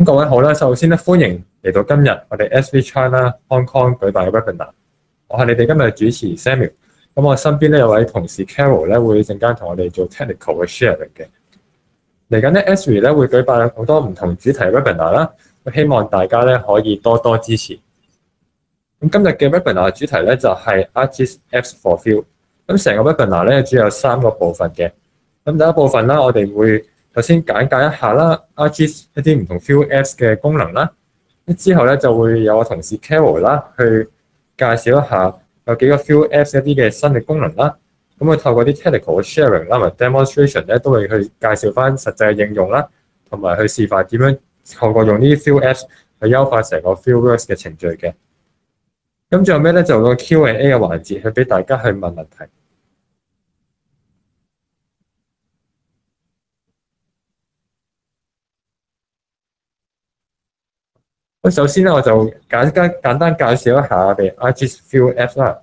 各位好啦，首先咧歡迎嚟到今日我哋 Esri China Hong Kong舉辦嘅 webinar。我係你哋今日嘅主持 Samuel。咁我身邊咧有位同事 Carol 咧會陣間同我哋做 technical 嘅 sharing 嘅。嚟緊咧 Esri 咧會舉辦好多唔同主題嘅 webinar 啦，希望大家咧可以多多支持。咁今日嘅 webinar 主題咧就係 ArcGIS Apps for Field。咁成個 webinar 咧主要有3個部分嘅。咁第一部分啦，我哋會首先簡介一下啦 ArcGIS 一啲唔同 Field Apps 嘅功能啦。之後咧就會有我同事 Carol 啦去介紹一下有幾個 Field Apps 一啲嘅新嘅功能啦。咁佢透過啲 technical 嘅 sharing 啦，同埋 demonstration 咧都會去介紹翻實際嘅應用啦，同埋去示範點樣透過用呢啲 Field Apps 去優化成個 Fieldworks 嘅程序嘅。咁最後尾咧就有個 Q&A 嘅環節，去俾大家去問問題。咁首先咧，我就簡單介紹一下我哋 ArcGIS Field Apps 啦。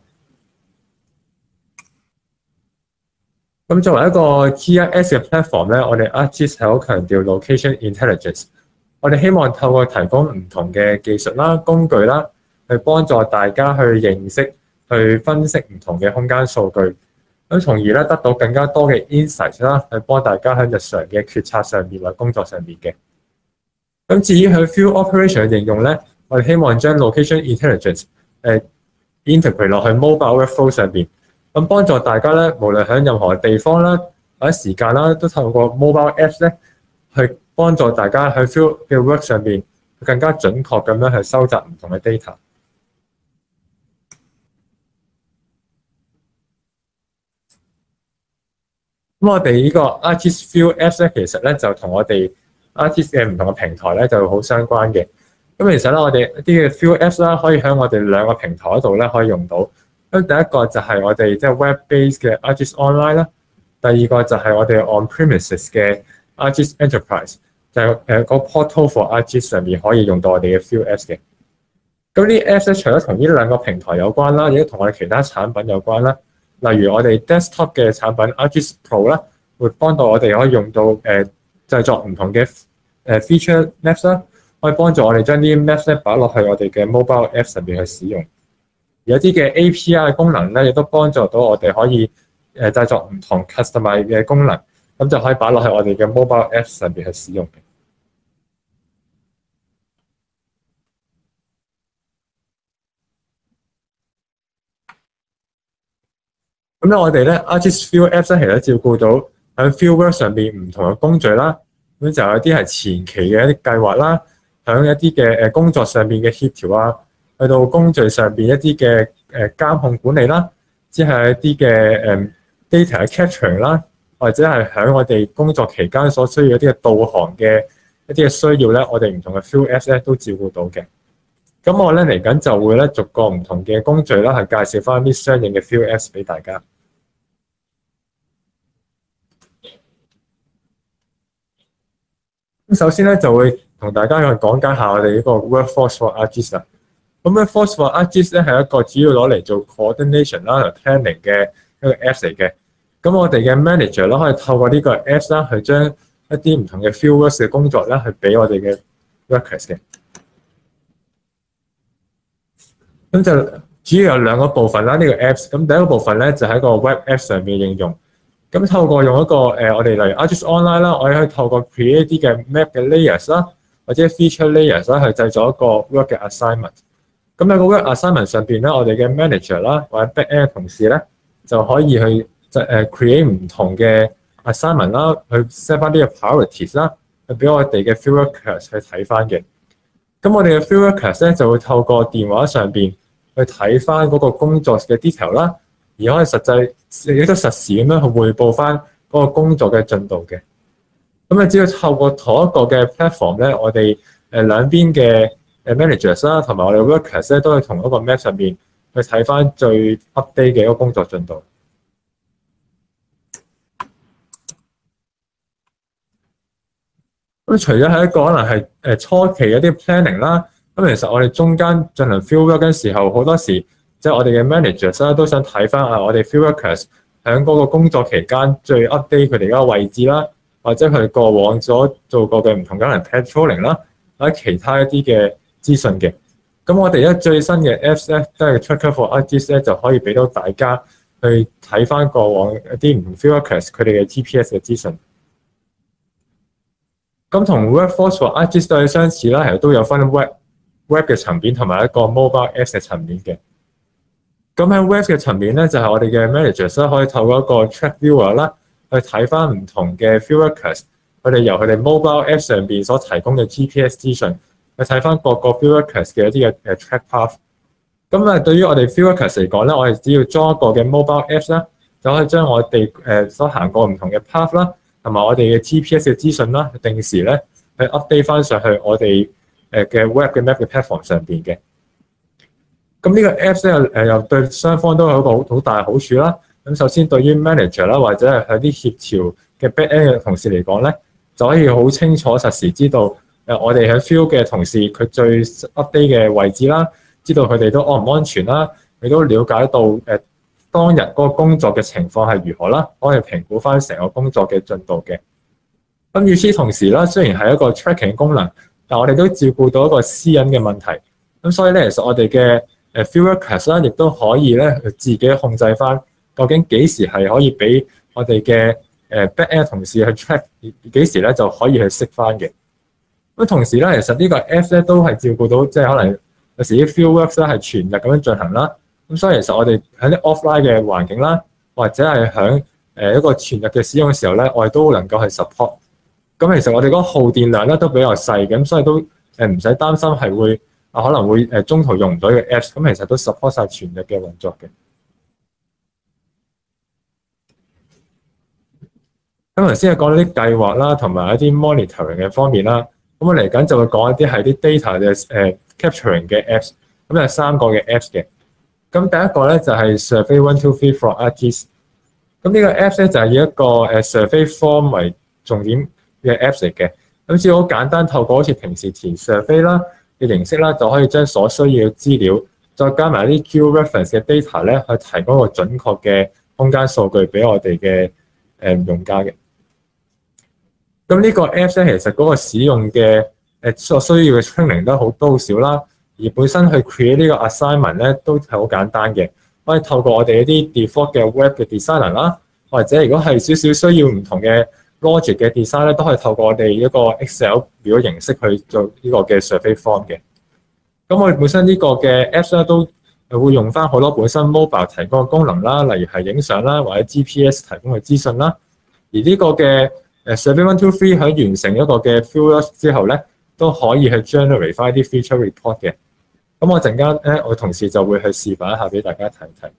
咁作為一個 GIS 嘅 platform 咧，我哋 ArcGIS 係好強調 location intelligence。我哋希望透過提供唔同嘅技術啦、工具啦，去幫助大家去認識、去分析唔同嘅空間數據，咁從而咧得到更加多嘅 insight 啦，去幫大家喺日常嘅決策上面或工作上面嘅。咁至於佢 Field Operation 嘅應用咧，我哋希望將 Location Intelligence integrate 落去 Mobile Workflow 上邊，咁幫助大家咧，無論喺任何地方啦或者時間啦，都透過 Mobile Apps 咧，去幫助大家喺 Field 嘅 Work 上邊更加準確咁樣去收集唔同嘅 data。咁我哋呢個 ArcGIS Field Apps 咧，其實咧就同我哋ArcGIS 嘅唔同嘅平台咧就好相關嘅。咁其實咧，我哋一啲嘅 Field Apps 啦，可以喺我哋2個平台度咧可以用到。咁第一個就係我哋即係 Web-based 嘅 ArcGIS Online 啦，第二個就係我哋 On-premises 嘅 ArcGIS Enterprise， 就係個 Portal for ArcGIS 上面可以用到我哋嘅 Field Apps 嘅。咁呢啲 Apps 咧，除咗同呢2個平台有關啦，亦都同我哋其他產品有關啦。例如我哋 Desktop 嘅產品 ArcGIS Pro 啦，會幫到我哋可以用到製作唔同嘅feature maps 啦，可以幫助我哋將啲 maps 咧擺落去我哋嘅 mobile app 上邊去使用。有啲嘅 API 嘅功能咧，亦都幫助到我哋可以製作唔同 customize 嘅功能，咁就可以擺落去我哋嘅 mobile app 上邊去使用嘅。咁咧，我哋咧 ArcGIS Field Apps 咧，其實照顧到喺 Fieldwork 上邊唔同嘅工序啦。咁就有啲係前期嘅一啲計劃啦，喺一啲嘅工作上邊嘅協調啊，去到工序上邊一啲嘅監控管理啦，即係一啲嘅data 嘅 capture 啦，或者係喺我哋工作期間所需要一啲嘅導航嘅一啲嘅需要咧，我哋唔同嘅 Field Apps 咧都照顧到嘅。咁我咧嚟緊就會咧逐個唔同嘅工序啦，係介紹翻啲相應嘅 Field Apps 俾大家。咁首先咧就會同大家去講解下我哋呢個 Workforce for ArcGIS 啦。咁 Workforce for ArcGIS 咧係一個主要攞嚟做 coordination 啦同 planning 嘅一個 Apps 嚟嘅。咁我哋嘅 manager 啦可以透過呢個 Apps 啦去將一啲唔同嘅 Fieldworks 嘅工作咧去俾我哋嘅 workers 嘅。咁就主要有2個部分啦，呢個 Apps。咁第一個部分咧就喺個 Web App 上面應用。咁透過用一個我哋例如 ArcGIS Online 啦，我哋可以透過 create 啲嘅 map 嘅 layers 啦，或者 feature layers 啦，去製作一個 work 嘅 assignment。咁喺個 work assignment 上邊咧，我哋嘅 manager 啦或者 back-end 嘅同事咧，就可以去create 唔同嘅 assignment 啦，去 set 翻啲嘅 priorities 啦，去俾我哋嘅 field workers 去睇翻嘅。咁我哋嘅 field workers 咧就會透過電話上邊去睇翻嗰個工作嘅 detail 啦。而可以亦都實時咁樣去匯報翻嗰個工作嘅進度嘅。咁只要透過同一個嘅 platform 咧，我哋兩邊嘅managers 啦，同埋我哋 workers 咧，都係同一個 map 上面去睇翻最 update 嘅一個工作進度。咁除咗係一個可能係初期一啲 planning 啦，咁其實我哋中間進行 field work 嘅時候，好多時即係我哋嘅 managers 啦，都想睇翻我哋 field workers 喺嗰個工作期間最 update 佢哋嗰個位置啦，或者佢哋過往所做過嘅唔同可能 patrolling 啦， 或者其他一啲嘅資訊嘅。咁我哋而家最新嘅 Apps 咧，都係 Tracker for ArcGIS 咧，就可以俾到大家去睇翻過往一啲唔 field workers 佢哋嘅 GPS 嘅資訊。咁同 Workforce for ArcGIS 都係相似啦，其實都有分 web 嘅層面同埋一個 mobile apps 嘅層面嘅。咁喺 web 嘅層面咧，就係我哋嘅 managers 可以透過一個 track viewer 啦，去睇翻唔同嘅 field workers 佢哋由佢哋 mobile app 上邊所提供嘅 GPS 資訊。去睇翻各個 field workers 嘅一啲嘅track path。咁對於我哋 field workers 嚟講咧，我哋只要裝一個嘅 mobile apps 啦，就可以將我哋所行過唔同嘅 path 啦，同埋我哋嘅 GPS 嘅資訊啦，定時咧去 update 翻上去我哋嘅 web 嘅 map 嘅 platform 上邊嘅。咁呢個 apps 咧又對雙方都有一個好大嘅好處啦。咁首先對於 manager 啦，或者係喺啲協調嘅 back end 嘅同事嚟講咧，就可以好清楚實時知道我哋喺 field 嘅同事佢最 update 嘅位置啦，知道佢哋都安唔安全啦，亦都了解到當日嗰個工作嘅情況係如何啦，可以評估翻成個工作嘅進度嘅。咁與此同時啦，雖然係一個 tracking 功能，但我哋都照顧到一個私隱嘅問題。咁所以咧，其實我哋嘅field workers 啦，亦都可以咧自己控制翻究竟幾時係可以俾我哋嘅back end 同事去 track， 幾時咧就可以去熄翻嘅。咁同時咧，其實呢個 Apps 咧都係照顧到，即係可能有時啲 field works 咧係全日咁樣進行啦。咁所以其實我哋喺啲 offline 嘅環境啦，或者係喺一個全日嘅使用嘅時候咧，我哋都能夠去 support。咁其實我哋嗰個耗電量咧都比較細嘅，咁所以都唔使擔心係會可能會中途用唔到呢個 Apps。咁其實都 support 晒全日嘅運作嘅。咁頭先係講到啲計劃啦，同埋一啲 monitoring 嘅方面啦。咁我嚟緊就會講一啲係啲 data 嘅capturing 嘅 apps， 咁有3個嘅 apps 嘅。咁第一個咧就係 Survey123 for ArcGIS。咁呢個 apps 咧就係以一個survey form 為重點嘅 apps 嚟嘅。咁只要好簡單，透過好似平時填 survey 啦嘅形式啦，就可以將所需要嘅資料，再加埋啲 geo-reference 嘅 data 咧，去提供一個準確嘅空間數據俾我哋嘅用家嘅。咁呢個 Apps 咧，其實嗰個使用嘅所需要嘅 training 都好少啦，而本身去 create 呢個 assignment 咧都係好簡單嘅，可以透過我哋一啲 default 嘅 web 嘅 designer 啦，或者如果係少少需要唔同嘅 logic 嘅 design 咧，都可以透過我哋一個 Excel 表形式去做呢個嘅 survey form 嘅。咁我哋本身呢個嘅 Apps 咧都會用翻好多本身 mobile 提供嘅功能啦，例如係影相啦，或者 GPS 提供嘅資訊啦，而呢個嘅Survey123 喺完成一個嘅 field work 之後咧，都可以去 generate 翻一啲 feature report 嘅。咁我陣間咧，我同事就會去示範一下俾大家睇睇。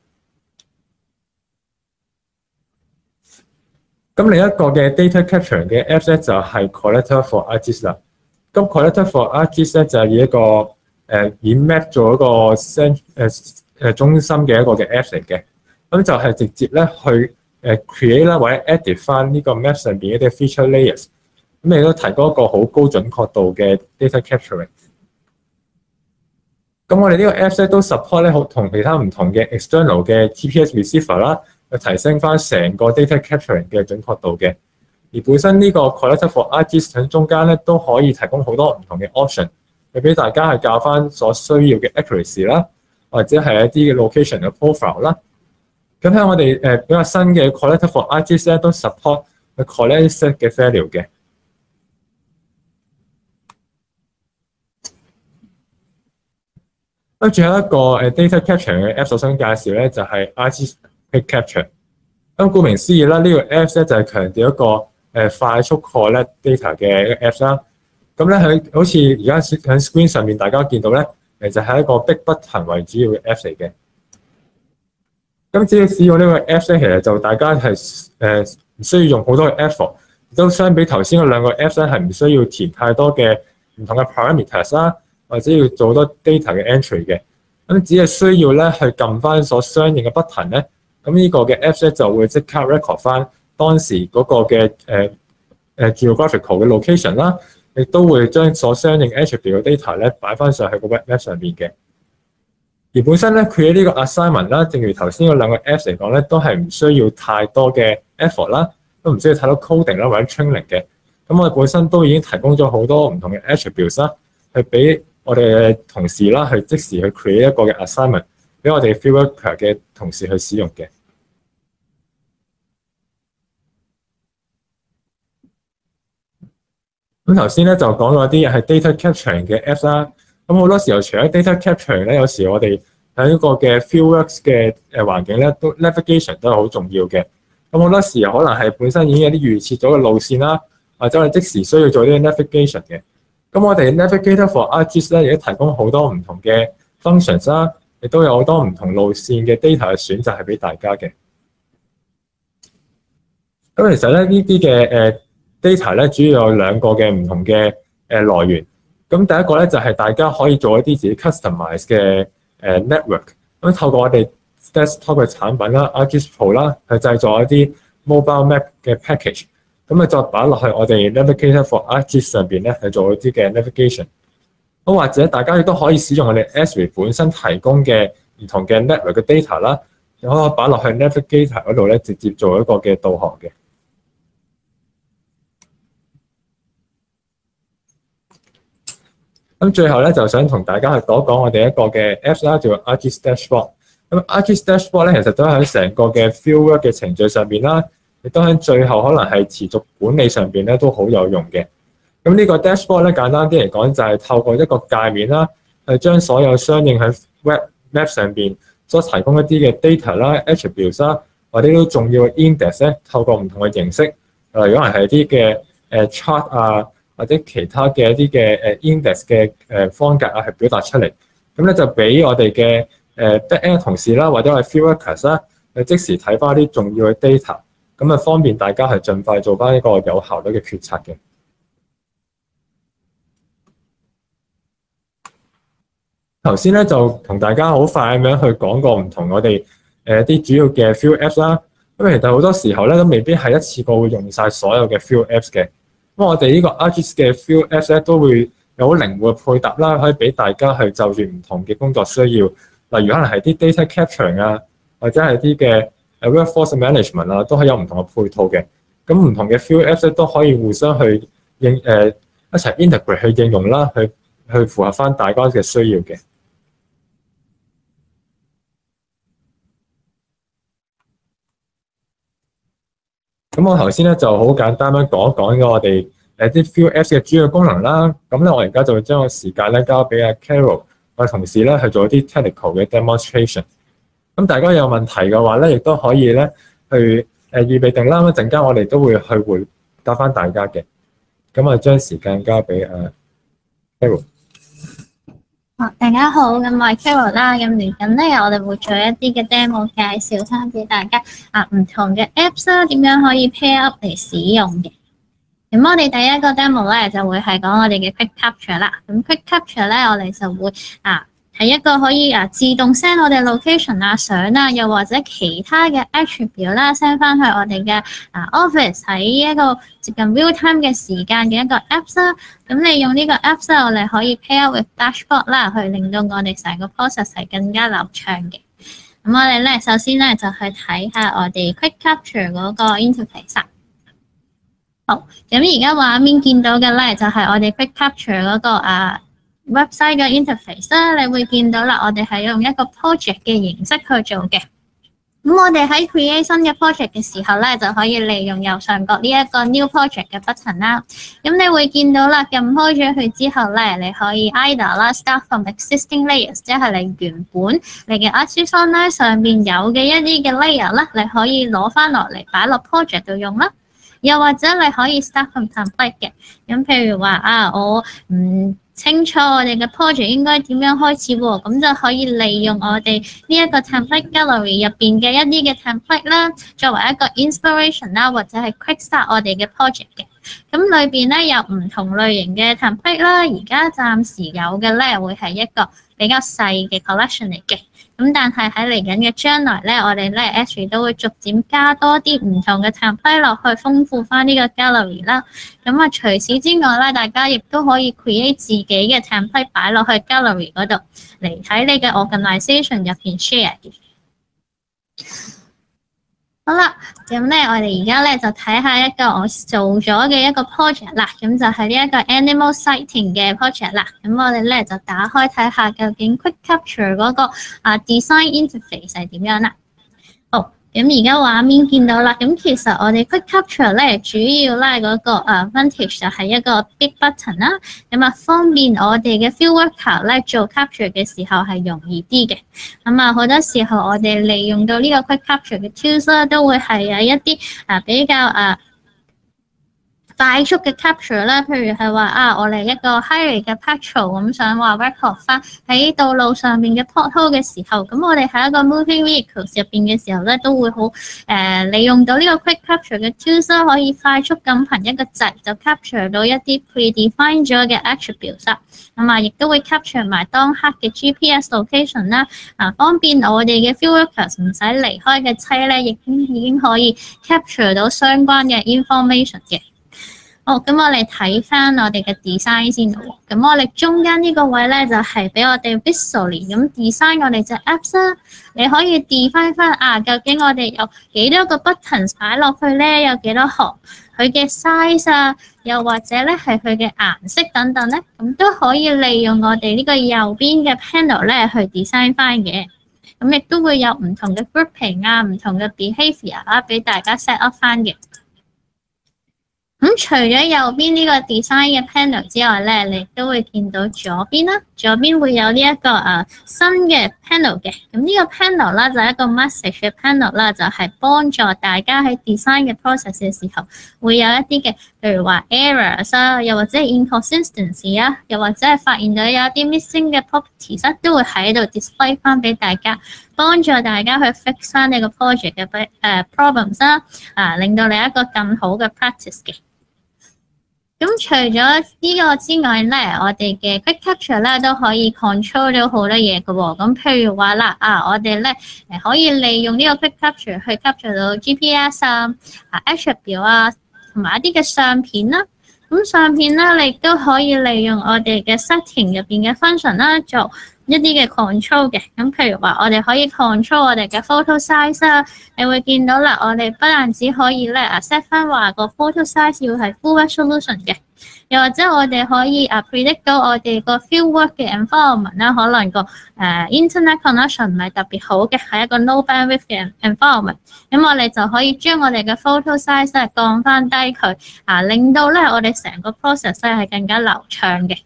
咁另一個嘅 data capture 嘅 apps 咧就係 Collector for ArcGIS 啦。咁 Collector for ArcGIS 咧就係以一個以 map 做一個中心嘅一個嘅 apps 嚟嘅。咁就係直接咧去create 啦，或者 edit 翻呢個 map 上邊一啲 feature layers， 咁亦都提供一個好高準確度嘅 data capturing。咁我哋呢個 apps 咧都 support 咧好同其他唔同嘅 external 嘅 GPS receiver 啦，去提升翻成個 data capturing 嘅準確度嘅。而本身呢個 Collector for ArcGIS 喺中間咧都可以提供好多唔同嘅 option， 去俾大家去教翻所需要嘅 accuracy 啦，或者係一啲嘅 location 嘅 profile 啦。咁喺我哋比較新嘅 Collector for ArcGIS 咧都 support 去 collect set 嘅 value 嘅。咁最後一個data capture 嘅 app 我想介紹咧就係 ArcGIS QuickCapture。咁顧名思義啦，呢個 app 咧就係強調一個快速 collect data 嘅一個 app 啦。咁咧喺好似而家喺 screen 上面大家見到咧，就係一個 big button 為主要嘅 app 嚟嘅。咁只要使用呢個 Apps 咧，其實就大家係唔需要用好多嘅 effort， 都相比頭先嗰兩個 Apps 咧係唔需要填太多嘅唔同嘅 parameters 啦，或者要做好多 data 嘅 entry 嘅。咁只係需要咧去撳翻所相應嘅 button 咧，咁呢個嘅 Apps 咧就會即刻 record 翻當時嗰個嘅geographical 嘅 location 啦，亦都會將所相應 attribute 嘅 data 咧擺翻上去個 web map 上面嘅。而本身咧 create 呢個 assignment 啦，正如頭先嗰兩個 apps 嚟講咧，都係唔需要太多嘅 effort 啦，都唔需要太多 coding 啦或者 training 嘅。咁我哋本身都已經提供咗好多唔同嘅 attributes 啦， 去俾我哋嘅同事啦，去即時去 create 一個嘅 assignment 俾我哋 field worker 嘅同事去使用嘅。咁頭先咧就講咗啲係 data capturing 嘅 apps 啦。咁好多時候除咗 data capturing 咧，有時我哋喺一個嘅 fieldworks 嘅環境咧，都 navigation 都係好重要嘅。咁好多時候可能係本身已經有啲預設咗嘅路線啦，或者我哋即時需要做啲 navigation 嘅。咁我哋 Navigator for ArcGIS 咧，亦都提供好多唔同嘅 functions 啦，亦都有好多唔同路線嘅 data 嘅選擇係俾大家嘅。咁其實咧呢啲嘅data 咧，主要有兩個嘅唔同嘅來源。咁第一個咧就係大家可以做一啲自己 customize 嘅network。咁透過我哋 desktop 嘅產品啦 ，ArcGIS Pro 啦，去製作一啲 mobile map 嘅 package。咁啊，再擺落去我哋 Navigator for ArcGIS 上邊咧，去做一啲嘅 navigation。咁或者大家亦都可以使用我哋 Esri 本身提供嘅唔同嘅 network 嘅 data 啦，可以擺落去 Navigator 嗰度咧，直接做一個嘅導航嘅。咁最後咧，就想同大家去講我哋一個嘅 Apps 啦，叫 ArcGIS Dashboard。咁 ArcGIS Dashboard 咧，其實都喺成個嘅 fieldwork 嘅程序上邊啦，亦都喺最後可能係持續管理上邊咧都好有用嘅。咁呢個 Dashboard 咧，簡單啲嚟講就係透過一個界面啦，係將所有相應喺 Web Map 上邊所提供一啲嘅 data 啦、attributes 啦，或者都重要嘅 index 咧，透過唔同嘅形式，例如可能係啲嘅chart 啊，或者其他嘅一啲嘅index 嘅方格啊，係表達出嚟。咁咧就俾我哋嘅back-end 同事啦，或者係 field workers 啦，去即時睇翻啲重要嘅 data， 咁啊方便大家係盡快做翻一個有效率嘅決策嘅。頭先咧就同大家好快咁樣去講過唔同我哋啲主要嘅 field apps 啦。咁其實好多時候咧都未必係一次過會用晒所有嘅 field apps 嘅。咁我哋呢個 ArcGIS 嘅 field apps 咧都會有好靈活嘅配搭啦，可以俾大家去就住唔同嘅工作需要，例如可能係啲 data capturing 啊，或者係啲嘅workforce management 啊，都係有唔同嘅配套嘅。咁唔同嘅 field apps 咧都可以互相去一齊 integrate 去應用啦，去符合翻大家嘅需要嘅。咁我頭先咧就好簡單咁講一講咗我哋啲 field apps 嘅主要功能啦。咁咧我而家就會將個時間咧交俾阿 Carol 我同事咧去做一啲 technical 嘅 demonstration。咁大家有問題嘅話咧，亦都可以咧去預備定啦。一陣間我哋都會去回答翻大家嘅。咁我將時間交俾阿 Carol。 大家好，咁我係 Carol 啦。咁嚟緊咧，我哋會做一啲嘅 demo 介紹翻俾大家唔同嘅 apps 啦，點樣可以 pair up 嚟使用嘅。咁我哋第一個 demo 咧就會係講我哋嘅 QuickCapture 啦。咁 QuickCapture 咧，我哋就會係一個可以自動 send 我哋 location 相啊，又或者其他嘅 attribute 啦 send 翻去我哋嘅office 喺一個接近 real time 嘅時間嘅一個 apps 啦。咁利用呢個 apps 咧，我哋可以 pair with dashboard 啦，去令到我哋成個 process 係更加流暢嘅。咁我哋咧首先咧就去睇下我哋 QuickCapture 嗰個 interface。好，咁而家畫面見到嘅咧就係我哋 QuickCapture 嗰個website 嘅 interface 啦，你會見到啦，我哋係用一個 project 嘅形式去做嘅。咁我哋喺 create 新嘅 project 嘅時候咧，就可以利用右上角呢一個 new project 嘅 button 啦。咁你會見到啦，撳開咗佢之後咧，你可以 either 啦 start from existing layers， 即係你原本你嘅 ArcGIS Online 上邊有嘅一啲嘅 layer 啦，你可以攞翻落嚟擺落 project 度用啦。又或者你可以 start from template 嘅。咁譬如話我唔清楚我哋嘅 project 應該點樣開始喎，咁就可以利用我哋呢一個 template gallery 入邊嘅一啲嘅 template 啦，作為一個 inspiration 啦，或者係 quick start 我哋嘅 project 嘅。咁裏邊咧有唔同類型嘅 template 啦，而家暫時有嘅咧會係一個比較細嘅 collection 嚟嘅。咁但係喺嚟緊嘅將來咧，我哋咧 Esri 都會逐漸加多啲唔同嘅 template 落去，豐富翻呢個 gallery 啦。咁除此之外咧，大家亦都可以 create 自己嘅 template 擺落去 gallery 嗰度，嚟喺你嘅 organization 入邊 share 嘅。 好啦，咁咧我哋而家咧就睇下一個我做咗嘅一個 project 啦，咁就係呢一個 animal sighting 嘅 project 啦。咁我哋咧就打開睇下究竟 QuickCapture 嗰個design interface 係點樣啦。好，咁而家畫面見到啦，咁其實我哋 QuickCapture 咧主要咧嗰個advantage 就係一個 big button 啦，咁方便我哋嘅 field worker 咧做 capture 嘅時候係容易啲嘅。咁好多時候我哋利用到呢個 QuickCapture 嘅 tools 啦，都會係有一啲比較快速嘅 capture 啦，譬如係話我哋一個 highway 嘅 patrol 咁想話 record 翻喺道路上面嘅 pothole 嘅時候，咁我哋喺一個 moving vehicles 入邊嘅時候咧，都會好利用到呢個 QuickCapture 嘅 tools 啦，可以快速咁憑一個掣就 capture 到一啲 predefined 咗嘅 attributes 啦。亦都會 capture 埋當刻嘅 GPS location 啦，方便我哋嘅 field workers 唔使離開嘅車咧，亦已經可以 capture 到相關嘅 information 嘅。好，咁我哋睇翻我哋嘅 design 先咯。咁我哋中間呢個位咧就係俾我哋 visually 咁 design 我哋隻 apps 啦。你可以 define 翻究竟我哋有幾多個 buttons 擺落去咧，有幾多行，佢嘅 size又或者咧係佢嘅顏色等等咧，咁都可以利用我哋呢個右邊嘅 panel 咧去 design 翻嘅。咁亦都會有唔同嘅 grouping唔同嘅 behavior 啦，俾大家 set up 翻嘅。咁除咗右邊呢個 design 嘅 panel 之外咧，你都會見到左邊啦。左邊會有呢一個新嘅 panel 嘅。咁呢個 panel 啦就係一個 message 嘅 panel 啦，就係幫助大家喺 design 嘅 process 嘅時候，會有一啲嘅，譬如話 errors又或者係 inconsistency又或者係發現到有一啲 missing 嘅 properties 都會喺度 display 翻俾大家，幫助大家去 fix 翻你個 project 嘅problems 令到你一個更好嘅 practice 嘅。咁除咗呢個之外咧，我哋嘅 QuickCapture 咧都可以 control 到好多嘢嘅喎。咁譬如話啦，我哋咧可以利用呢個 QuickCapture 去 capture 到 GPS attribute 同埋一啲嘅相片啦。咁相片咧，你亦都可以利用我哋嘅 setting 入邊嘅 function 啦，做一啲嘅 control 嘅。咁譬如話，我哋可以 control 我哋嘅 photo size 你會見到啦，我哋不但只可以咧set 翻話個 photo size 要係 full resolution 嘅，又或者我哋可以predict 到我哋個 fieldwork 嘅 environment 啦，可能個internet connection 唔係特別好嘅，係一個 low bandwidth 嘅 environment， 咁我哋就可以將我哋嘅 photo size 降翻低佢，令到咧我哋成個 process 係更加流暢嘅。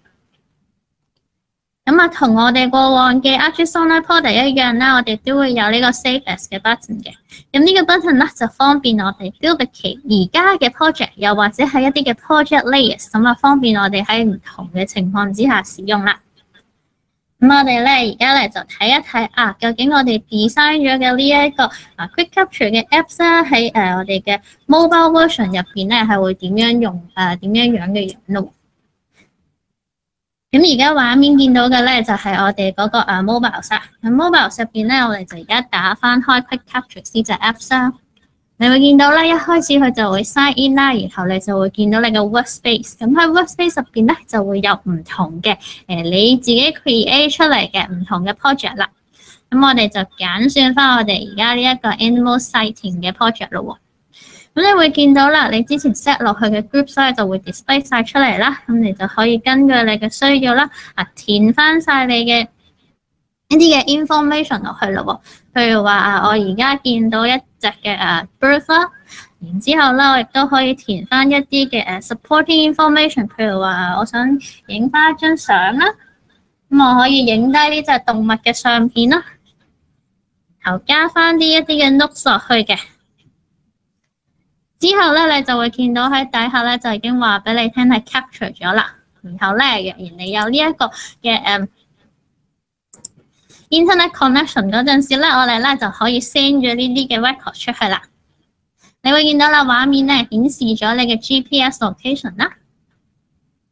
咁同我哋過往嘅 ArcGIS Online Portal 一樣啦，我哋都會有呢個 Save As 嘅 button 嘅。咁呢個 button 咧就方便我哋 duplicate 而家嘅 project， 又或者係一啲嘅 project layers， 咁方便我哋喺唔同嘅情況之下使用啦。咁我哋咧而家咧就睇一睇究竟我哋 design 咗嘅呢一個QuickCapture 嘅 apps 喺我哋嘅 mobile version 入邊咧係會點樣用點樣嘅樣咯。咁而家畫面見到嘅咧就係我哋嗰個mobile 咁 mobile 入邊咧，我哋就而家打翻開 QuickCapture 呢隻 apps 啦。你會見到咧，一開始佢就會 sign in 啦，然後你就會見到你嘅 workspace。咁喺 workspace 入邊咧就會有唔同嘅你自己 create 出嚟嘅唔同嘅 project 啦。咁我哋就揀選翻我哋而家呢一個 animal sighting 嘅 project 咯。咁你會見到啦，你之前 set 落去嘅 groups 咧就會 display 晒出嚟啦。咁你就可以根據你嘅需要啦，填翻晒你嘅一啲嘅 information 落去咯。譬如話我而家見到一隻嘅bird 啦，然之後啦，我亦都可以填翻一啲嘅supporting information。譬如話我想影翻一張相啦，咁我可以影低呢隻動物嘅相片啦，然後加翻一啲嘅 notes 落去嘅。之後咧，你就會見到喺底下咧就已經話俾你聽係 capture 咗啦。然後咧，若然你有呢一個嘅internet connection 嗰陣時咧，我哋咧就可以 send 咗呢啲嘅 record 出去啦。你會見到啦，畫面咧顯示咗你嘅 GPS location 啦。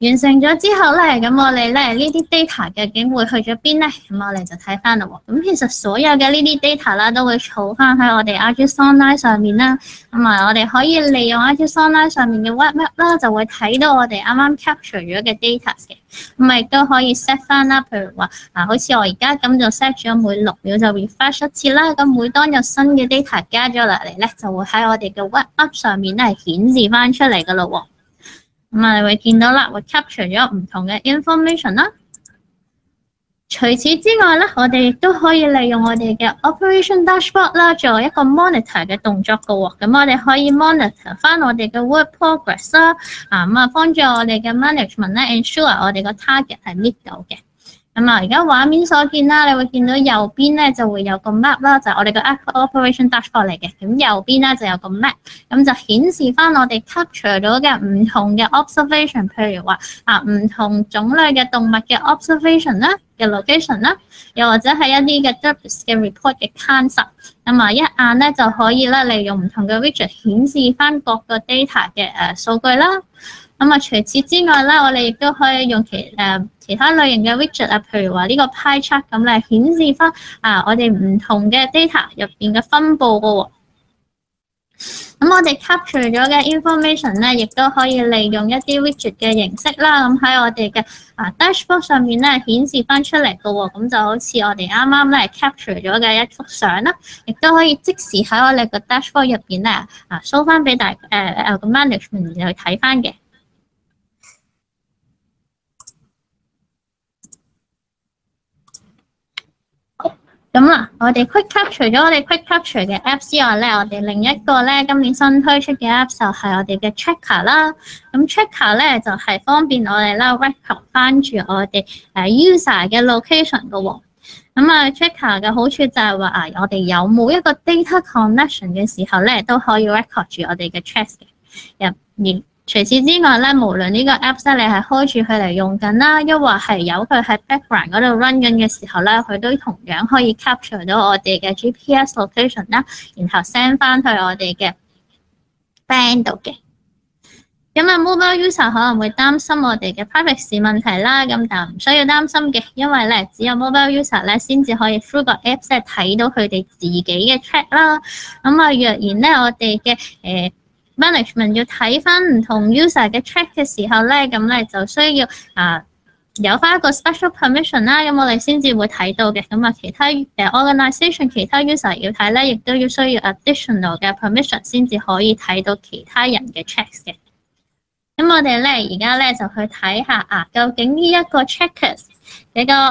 完成咗之後咧，咁我哋咧呢啲 data 究竟會去咗邊咧？咁我哋就睇翻啦喎。咁其實所有嘅呢啲 data 啦，都會儲翻喺我哋 ArcGIS Online 上面啦。咁啊，我哋可以利用 ArcGIS Online 上面嘅 Web Map 啦，就會睇到我哋啱啱 capture 咗嘅 data 嘅。咁亦都可以 set 翻啦，譬如話好似我而家咁就 set 咗每6秒就 refresh 一次啦。咁每當有新嘅 data 加咗落嚟咧，就會喺我哋嘅 Web App 上面咧顯示翻出嚟噶咯喎。咁啊，你會見到啦，會 capture 咗唔同嘅 information 啦。除此之外咧，我哋亦都可以利用我哋嘅 operation dashboard 啦，作為一個 monitor 嘅動作嘅喎。咁我哋可以 monitor 翻我哋嘅 work progress 啦，咁啊幫助我哋嘅 management 咧 ensure 我哋個 target 係 meet 到嘅。咁啊，而家畫面所見啦，你會見到右邊咧就會有個 map 啦，就係我哋嘅 operation dashboard 嚟嘅。咁右邊咧就有個 map，咁就顯示翻我哋 capture 到嘅唔同嘅 observation， 譬如話唔同種類嘅動物嘅 observation 啦嘅 location 啦，又或者係一啲嘅 service 嘅 report 嘅 concept。咁啊，一眼咧就可以咧利用唔同嘅 widget 顯示翻各個 data 嘅數據啦。咁啊，除此之外咧，我哋亦都可以用其他類型嘅 widget 啊，譬如話呢個 pie chart 咁嚟顯示翻我哋唔同嘅 data 入邊嘅分佈嘅喎。咁我哋 capture 咗嘅 information 咧，亦都可以利用一啲 widget 嘅形式啦，咁喺我哋嘅dashboard 上面咧顯示翻出嚟嘅喎。咁就好似我哋啱啱咧 capture 咗嘅一幅相啦，亦都可以即時喺我哋個 dashboard 入邊咧show 翻俾個 management 去睇翻嘅。咁啦，我哋 QuickCapture 咗我哋 QuickCapture 嘅 Apps 之外咧，我哋另一個咧今年新推出嘅 Apps 就係我哋嘅 Tracker 啦。咁 Tracker 咧就係方便我哋啦 record 翻住我哋user 嘅 location 嘅喎。咁啊 Tracker 嘅好處就係話我哋有冇一個 data connection 嘅時候咧，都可以 record 住我哋嘅 tracks 嘅。除此之外咧，無論呢個 Apps 咧，你係開住佢嚟用緊啦，抑或係有佢喺 background 嗰度 run 緊嘅時候咧，佢都同樣可以 capture 到我哋嘅 GPS location 啦，然後 send 翻去我哋嘅 band 度嘅。咁mobile user 可能會擔心我哋嘅 privacy 問題啦，咁但唔需要擔心嘅，因為咧只有 mobile user 咧先至可以 through 個 Apps 咧睇到佢哋自己嘅 track 啦。咁若然咧我哋嘅management 要睇翻唔同 user 嘅 track 嘅時候咧，咁咧就需要有翻一個 special permission 啦，咁我哋先至會睇到嘅。咁其他organisation 其他 user 要睇咧，亦都要需要 additional 嘅 permission 先至可以睇到其他人嘅 tracks 嘅。咁我哋咧而家咧就去睇下究竟呢一個 trackers 嘅個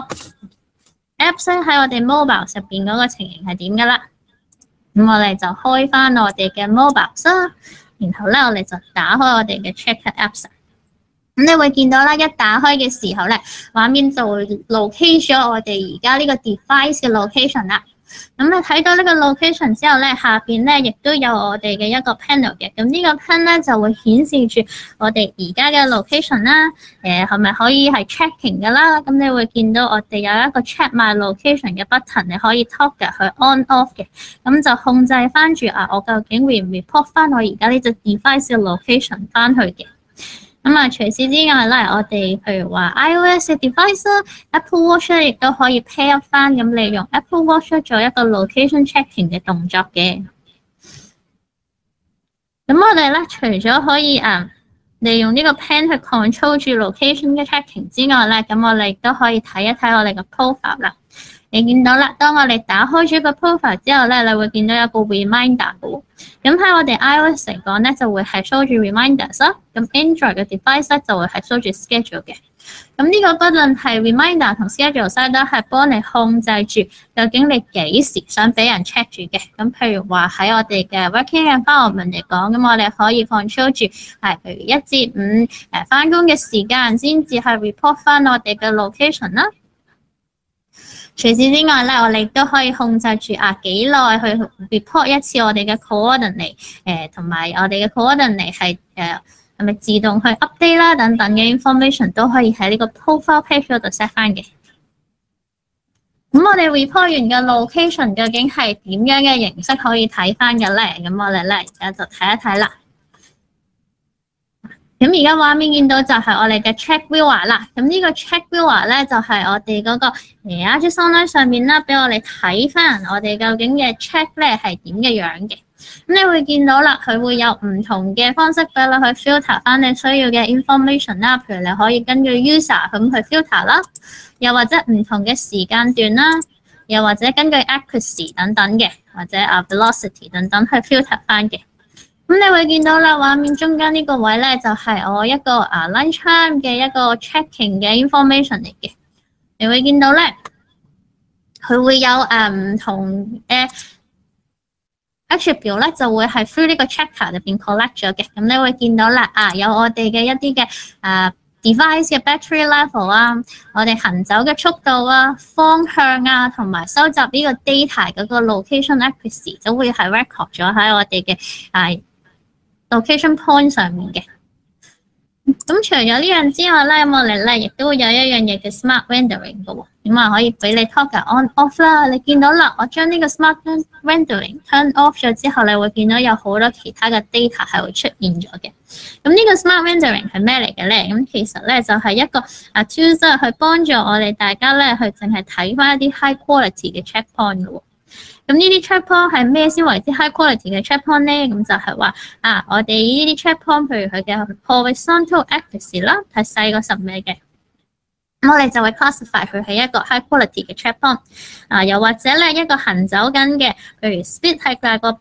apps 喺我哋 mobile 入邊嗰個情形係點噶啦？咁我哋就開翻我哋嘅 mobile 啦。然後咧，我哋就打開我哋嘅 Tracker Apps。咁你會見到啦，一打開嘅時候咧，畫面就會 locate 咗我哋而家呢個 device 嘅 location 啦。咁你睇到呢個 location 之後咧，下邊咧亦都有我哋嘅一個 panel 嘅。咁呢個 panel 咧就會顯示住我哋而家嘅 location 啦。係咪可以係 tracking 㗎啦？咁你會見到我哋有一個 check my location 嘅 button， 你可以 toggle 佢 on off 嘅。咁就控制翻住我究竟會唔 report 翻我而家呢隻 device 嘅 location 翻去嘅。咁除此之外咧，我哋譬如話 iOS 嘅 device 啦 ，Apple Watch 咧亦都可以 pair up 翻，咁利用 Apple Watch 做一個 location checking 嘅動作嘅。咁我哋咧除咗可以利用呢個 pen 去 control 住 location 嘅 tracking 之外咧，咁我哋亦都可以睇一睇我哋嘅 profile 啦。你見到啦，當我哋打開咗個 profile 之後咧，你會見到有個 reminder 嘅喎。咁喺我哋 iOS 嚟講咧，就會係 show 住 reminders 啦。咁 Android 嘅 device 咧就會係 show 住 schedule 嘅。咁呢個不論係 reminder 同 schedule 都係幫你控制住究竟你幾時想俾人 check 住嘅。咁譬如話喺我哋嘅 working environment 嚟講，咁我哋可以 control 住譬如1至5返工嘅時間先至係 report 翻我哋嘅 location 啦。除此之外咧，我哋都可以控制住幾耐去 report 一次我哋嘅 coordinate， 同埋我哋嘅 coordinate 係咪自動去 update 啦，等等嘅 information 都可以喺呢個 profile page 嗰度 set 翻嘅。咁我哋 report 完嘅 location 究竟係點樣嘅形式可以睇翻嘅咧？咁我哋咧而家就睇一睇啦。 咁而家畫面見到就係我哋嘅 Check Viewer 啦。咁呢個 Check Viewer 咧就係我哋嗰個ArcGIS Online上面啦，俾我哋睇翻我哋究竟嘅 check 咧係點嘅樣嘅。咁你會見到啦，佢會有唔同嘅方式俾你去 filter 翻你需要嘅 information 啦。譬如你可以根據 user 咁去 filter 啦，又或者唔同嘅時間段啦，又或者根據 accuracy 等等嘅，或者velocity 等等去 filter 翻嘅。咁你會見到啦，畫面中間呢個位咧就係我一個lunch time 嘅一個 checking 嘅 information 嚟嘅。你會見到咧，佢會有唔同嘅attribute 咧，就會係 through 呢個 checker 入邊 collect 咗嘅。咁你會見到啦，有我哋嘅一啲嘅device 嘅 battery level 啊，我哋行走嘅速度啊、方向啊，同埋收集呢個 data 嗰個 location accuracy 都會係 record 咗喺我哋嘅location point 上面嘅。咁除咗呢樣之外咧，我哋咧亦都會有一樣嘢叫 smart rendering 嘅喎。咁俾你 toggle on off 啦。你見到啦，我將呢個 smart rendering turn off 咗之後，你會見到有好多其他嘅 data 係會出現咗嘅。咁呢個 smart rendering 係咩嚟嘅咧？咁其實咧就係一個tools 去幫助我哋大家咧去淨係睇翻一啲 high quality 嘅 checkpoint 嘅喎。咁呢啲 checkpoint 係咩先為之 high quality 嘅 checkpoint 咧？咁就係話我哋呢啲 checkpoint，譬如佢嘅 horizontal accuracy 啦，係細過10米嘅，咁我哋就會 classify 佢係一個 high quality 嘅 checkpoint。又或者咧一個行走緊嘅，譬如 speed 係大過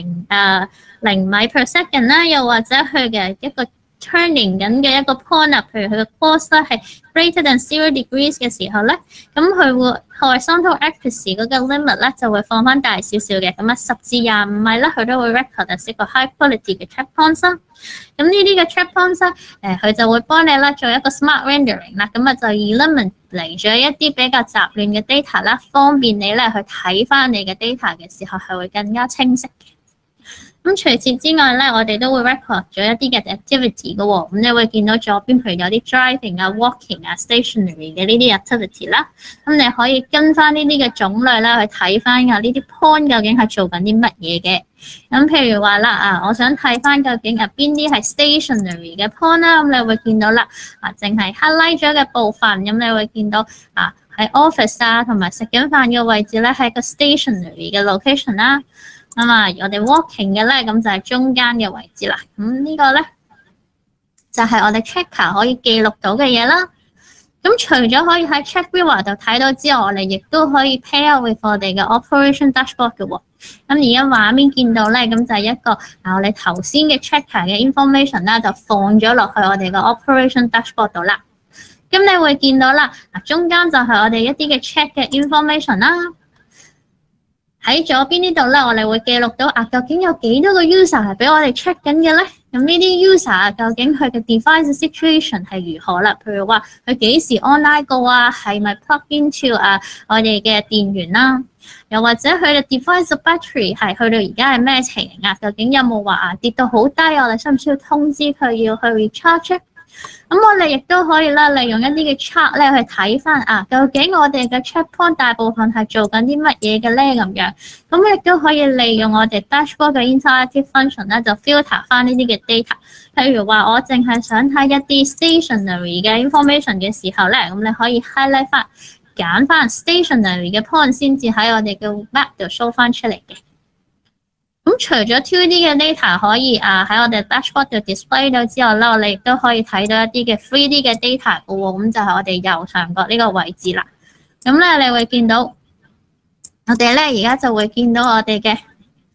0米 per second 啦，又或者佢嘅一個 turning 緊嘅一個 point 譬如佢嘅 course 咧係 greater than 0 degrees 嘅時候咧，咁佢會 horizontal accuracy 嗰個 limit 咧就會放翻大少少嘅，咁10至25米咧佢都會 record as 一個 high quality 嘅 checkpoint 啦。咁呢啲嘅 checkpoint 佢就會幫你啦做一個 smart rendering 啦，咁就 eliminate 嚟咗一啲比較雜亂嘅 data 啦，方便你咧去睇翻你嘅 data 嘅時候係會更加清晰嘅。咁除此之外咧，我哋都會 record 咗一啲嘅 activity 嘅喎。咁你會見到左邊譬如有啲 driving walking stationary 嘅呢啲 activity 啦。咁你可以跟翻呢啲嘅種類啦，去睇翻呢啲 point 究竟係做緊啲乜嘢嘅。咁譬如話啦，我想睇翻究竟邊啲係 stationary 嘅 point 啦。咁你會見到啦，淨係 highlight 咗嘅部分，咁你會見到喺 office 同埋食緊飯嘅位置咧，係個 stationary 嘅 location 啦。我哋 walking 嘅咧，咁就係中間嘅位置啦。咁呢個咧就係我哋 checker 可以記錄到嘅嘢啦。咁除咗可以喺 check viewer 度睇到之外，我哋亦都可以 pair with 我哋嘅 operation dashboard 嘅喎。咁而家畫面見到咧，咁就係一個我哋頭先嘅 checker 嘅 information 啦，就放咗落去我哋嘅 operation dashboard 度啦。咁你會見到啦，中間就係我哋一啲嘅 check 嘅 information 啦。喺左邊呢度咧，我哋會記錄到究竟有幾多個 user 係俾我哋 check 緊嘅咧？咁呢啲 user 究竟佢嘅 device situation 係如何啦？譬如話佢幾時 online 過係咪 plug into 我哋嘅電源啦？又或者佢嘅 device battery 係去到而家係咩情形究竟有冇話跌到好低？我哋需唔需要通知佢要去 recharge？咁我哋亦都可以啦，利用一啲嘅 chart 咧去睇翻究竟我哋嘅 checkpoint 大部分係做緊啲乜嘢嘅咧咁樣。咁亦都可以利用我哋 dashboard 嘅 interactive function 咧，就 filter 翻呢啲嘅 data。譬如話我淨係想睇一啲 stationary 嘅 information 嘅時候咧，咁你可以 highlight 翻，揀翻 stationary 嘅 point 先至喺我哋嘅 map 度 show 翻出嚟嘅。咁除咗 2D 嘅 data 可以喺我哋 dashboard 度 display 到之外咧，我哋亦都可以睇到一啲嘅 3D 嘅 data 嘅喎。咁就係我哋右上角呢個位置啦。咁咧你會見到我哋咧而家就會見到我哋嘅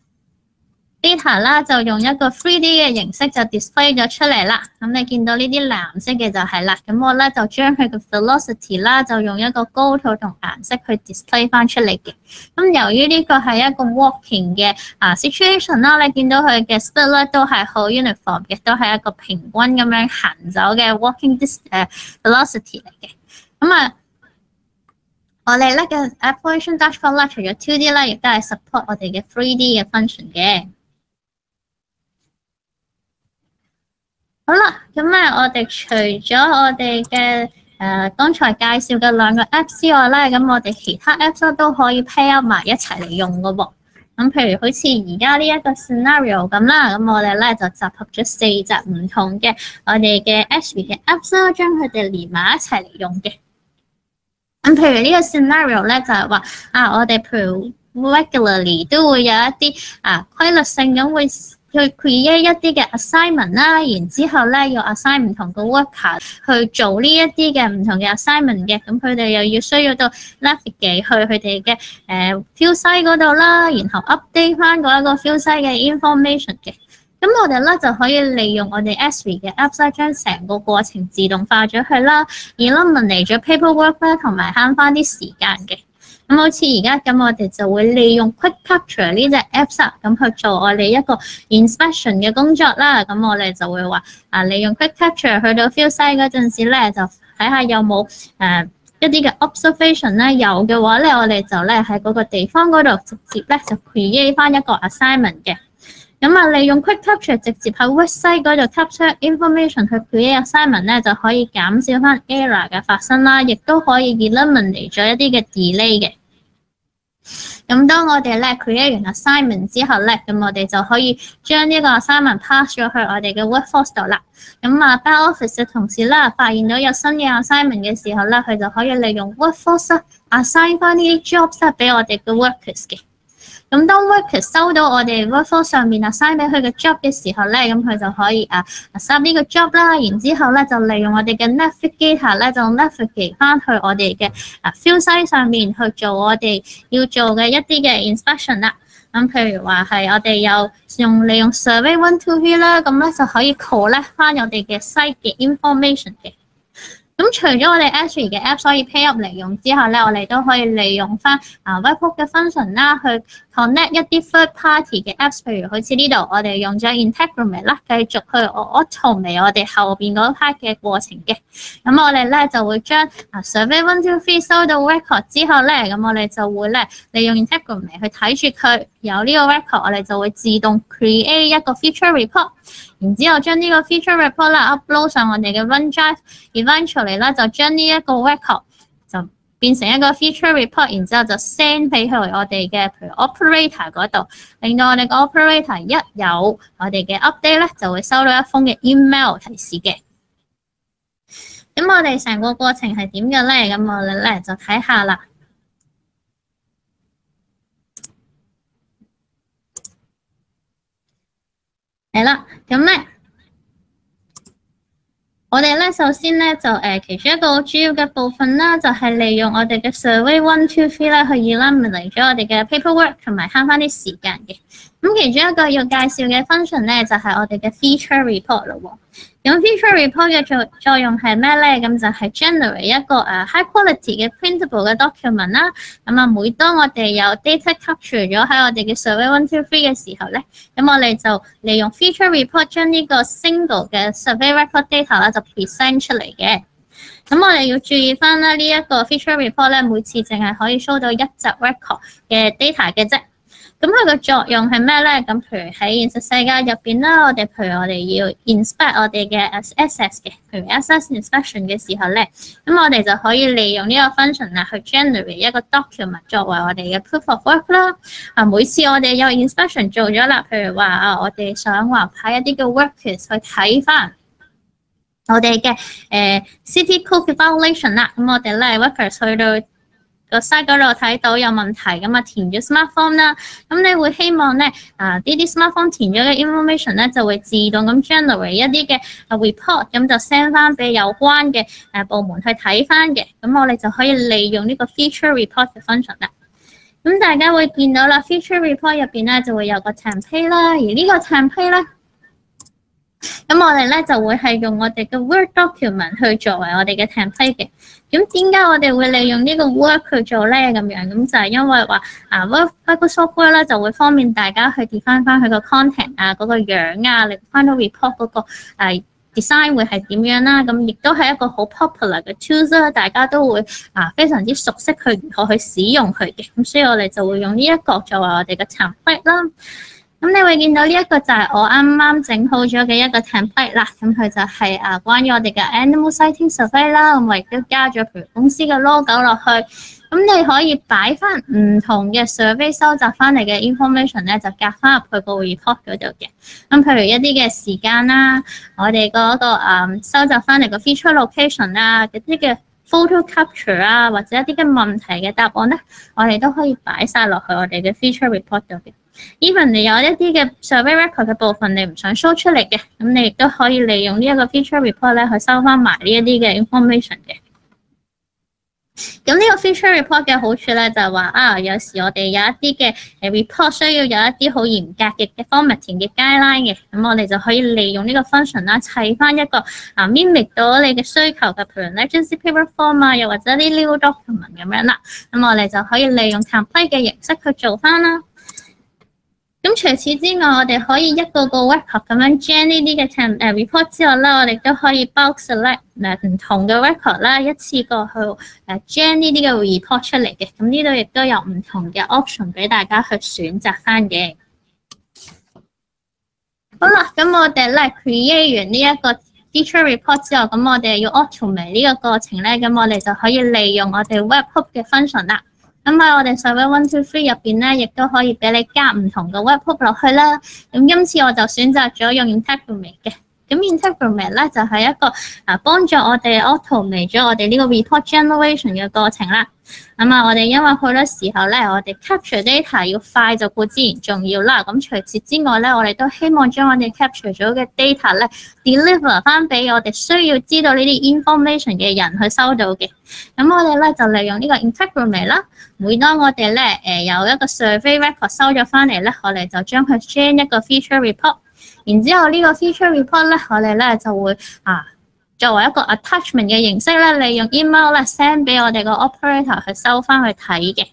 data 啦，就用一個 3D 嘅形式就 display 咗出嚟啦。咁你見到呢啲藍色嘅就係啦。咁我咧就將佢嘅 velocity 啦，就用一個高度同顏色去 display 翻出嚟嘅。咁由於呢個係一個 walking 嘅situation 啦，你見到佢嘅 speed 咧都係好 uniform 嘅，都係一個平均咁樣行走嘅 walking velocity 嚟嘅。咁我哋咧嘅 operation dashboard 啦，除咗 2D 咧，亦都係 support 我哋嘅 3D 嘅 function 嘅。好啦，咁我哋除咗我哋嘅剛才介紹嘅2個 Apps 之外咧，咁我哋其他 Apps 都可以 pair 埋一齊嚟用嘅喎。 咁譬如好似而家呢一個 scenario 咁啦，咁我哋咧就集合咗4隻唔同嘅我哋嘅 Esri 嘅 Apps 啦，將佢哋連埋一齊嚟用嘅。咁譬如呢個 scenario 咧就係話我哋譬如 regularly 都會有一啲規律性咁會去 create 一啲嘅 assignment 啦，然之後咧要 assign 唔同嘅 worker 去做呢一啲嘅唔同嘅 assignment 嘅，咁佢哋又要需要到 navigate 去佢哋嘅field site 嗰度啦，然後 update 翻嗰一個 field site 嘅 information 嘅。咁我哋咧就可以利用我哋 Esri 嘅 Apps 將成個過程自動化咗佢啦，eliminate咗 paperwork 啦，同埋慳翻啲時間嘅。咁好似而家咁，我哋就會利用 QuickCapture 呢隻 Apps 咁去做我哋一個 inspection 嘅工作啦。咁我哋就會話利用 QuickCapture 去到 field site 嗰陣時咧，就睇下有冇一啲嘅 observation 咧，有嘅話咧，我哋就咧喺嗰個地方嗰度直接咧就 create 翻一個 assignment 嘅。咁利用 QuickCapture 直接喺 website 嗰度 capture information 去 create assignment 咧，就可以減少翻 error 嘅發生啦，亦都可以 eliminate 咗一啲嘅 delay 嘅。咁當我哋咧 create 完 assignment 之後咧，咁我哋就可以將呢個 assignment pass 咗去我哋嘅 workforce 度啦。咁back office 嘅同事啦，發現到有新嘅 assignment 嘅時候咧，佢就可以利用 workforce assign 翻呢啲 jobs 俾我哋嘅 workers 嘅。咁當 workers 收到我哋 workforce 上面assign 俾佢嘅 job 嘅時候咧，咁佢就可以assign 呢個 job 啦，然之後咧就利用我哋嘅 navigator 咧就 navigate 翻去我哋嘅field site 上面去做我哋要做嘅一啲嘅 inspection 啦。咁譬如話係我哋有利用 Survey123 啦，咁咧就可以 collect 翻我哋嘅 site 嘅 information 嘅。咁除咗我哋 Esri 嘅 Apps 可以 pair up 嚟用之後咧，我哋都可以利用翻webhook 嘅 function 啦，去 connect 一啲 third party 嘅 Apps， 譬如好似呢度我哋用咗 integrate 啦，繼續去 automate 我哋後邊嗰 part 嘅過程嘅。咁我哋咧就會將Survey123 收到 record 之後咧，咁我哋就會咧利用 integrate 去睇住佢有呢個 record， 我哋就會自動 create 一個 feature report。然之後將呢個 feature report 啦 upload 上我哋嘅 OneDrive，eventually 啦就將呢一個 record 就變成一個 feature report， 然之後就 send 俾去我哋嘅譬如 operator 嗰度，令到我哋個 operator 一有我哋嘅 update 咧，就會收到一封嘅 email 提示嘅。咁我哋成個過程係點嘅咧？咁我哋咧就睇下啦。係啦，咁咧，我哋咧首先咧就其中一個主要嘅部分啦，就係利用我哋嘅 Survey123 咧去 eliminate 咗我哋嘅 paperwork 同埋慳翻啲時間嘅。咁其中一個要介紹嘅 function 咧，就係我哋嘅 feature report 咯喎。咁 feature report 嘅作用係咩咧？咁就係 generate 一個high quality 嘅 printable 嘅 document 啦。咁每當我哋有 data capture 咗喺我哋嘅 Survey123 嘅時候咧，咁我哋就利用 feature report 將呢個 single 嘅 survey record data 啦就 present 出嚟嘅。咁我哋要注意翻啦，呢一個 feature report 咧，每次淨係可以 show 到一集 record 嘅 data 嘅啫。咁佢個作用係咩咧？咁譬如喺現實世界入邊啦，我哋要 inspect 我哋嘅 assets 嘅，譬如 asset inspection 嘅時候咧，咁我哋就可以利用呢個 function 去 generate 一個 document 作為我哋嘅 proof of work 啦。每次我哋有 inspection 做咗啦，譬如話我哋想話派一啲嘅 workers 去睇翻我哋嘅city code 嘅 violation 啦，咁我哋咧 workers 去到個 site 嗰度睇到有問題，咁填咗 smart form 啦，咁你會希望咧呢啲 smart form 填咗嘅 information 咧就會自動咁 generate 一啲嘅report， 咁就 send 翻俾有關嘅部門去睇翻嘅，咁我哋就可以利用呢個 feature report 嘅 function 啦。咁大家會見到啦 ，feature report 入邊咧就會有個 template 啦，而呢個 template 咧，咁我哋咧就會係用我哋嘅 Word document 去作為我哋嘅 template 嘅。咁點解我哋會利用呢個 Word 去做咧？咁樣咁就係因為話Microsoft Word 咧就會方便大家去 define 翻佢個 content 嗰個樣嚟翻到 report 嗰個design 會係點樣啦。咁亦都係一個好 popular 嘅 tools 啦，大家都會非常之熟悉佢如何去使用佢嘅。咁所以我哋就會用呢一個作為我哋嘅 template 啦。咁你會見到呢一個就係我啱啱整好咗嘅一個 template 啦，咁佢就係關於我哋嘅 animal sighting survey 啦，咁我亦都加咗譬如公司嘅 logo 落去， 咁你可以擺翻唔同嘅 survey 收集翻嚟嘅 information 咧，就夾翻入去個 report 嗰度嘅。咁譬如一啲嘅時間啦，我哋嗰個收集翻嚟個 feature location 啊，嗰啲嘅 photo capture 啊，或者一啲嘅問題嘅答案咧，我哋都可以擺晒落去我哋嘅 feature report 度嘅。even 你有一啲嘅 survey record 嘅部分你唔想 show 出嚟嘅，咁你亦都可以利用呢一個 feature report 咧去收翻埋呢一啲嘅 information 嘅。咁呢個 feature report 嘅好處咧就係話有時我哋有一啲嘅report 需要有一啲好嚴格嘅 formatting 嘅 guideline 嘅，咁我哋就可以利用呢個 function 啦，砌翻一個mimic 到你嘅需求嘅，譬如 emergency paper form 啊，又或者啲 new document 咁樣啦，咁我哋就可以利用 template 嘅形式去做翻啦。咁除此之外，我哋可以一個個 record 咁樣 gen 呢啲嘅report 之後咧，我哋都可以 bulk select 唔同嘅 record 啦，一次過去gen 呢啲嘅 report 出嚟嘅。咁呢度亦都有唔同嘅 option 俾大家去選擇翻嘅。好啦，咁我哋咧 create 完呢一個 feature report 之後，咁我哋要 automate 呢個過程咧，咁我哋就可以利用我哋 webhook 嘅 function 啦。咁喺我哋 Survey123入邊咧，亦都可以俾你加唔同嘅 webhook 落去啦。咁今次我就選擇咗用 integrate 嘅。咁 integrate 咧就係一個幫助我哋 automate 咗我哋呢個 report generation 嘅過程啦。咁我哋因為好多時候咧，我哋 capture data 要快就固之然重要啦。咁除此之外咧，我哋都希望將我哋 capture 咗嘅 data 咧 deliver 翻俾我哋需要知道呢啲 information 嘅人去收到嘅。咁我哋咧就利用呢個 integrate 啦。每當我哋咧有一個 survey record 收咗翻嚟咧，我哋就將佢 gen 一個 feature report。然之後呢個 feature report 咧，我哋咧就會作為一個 attachment 嘅形式咧，利用 email 咧 send 俾我哋個 operator 去收翻去睇嘅。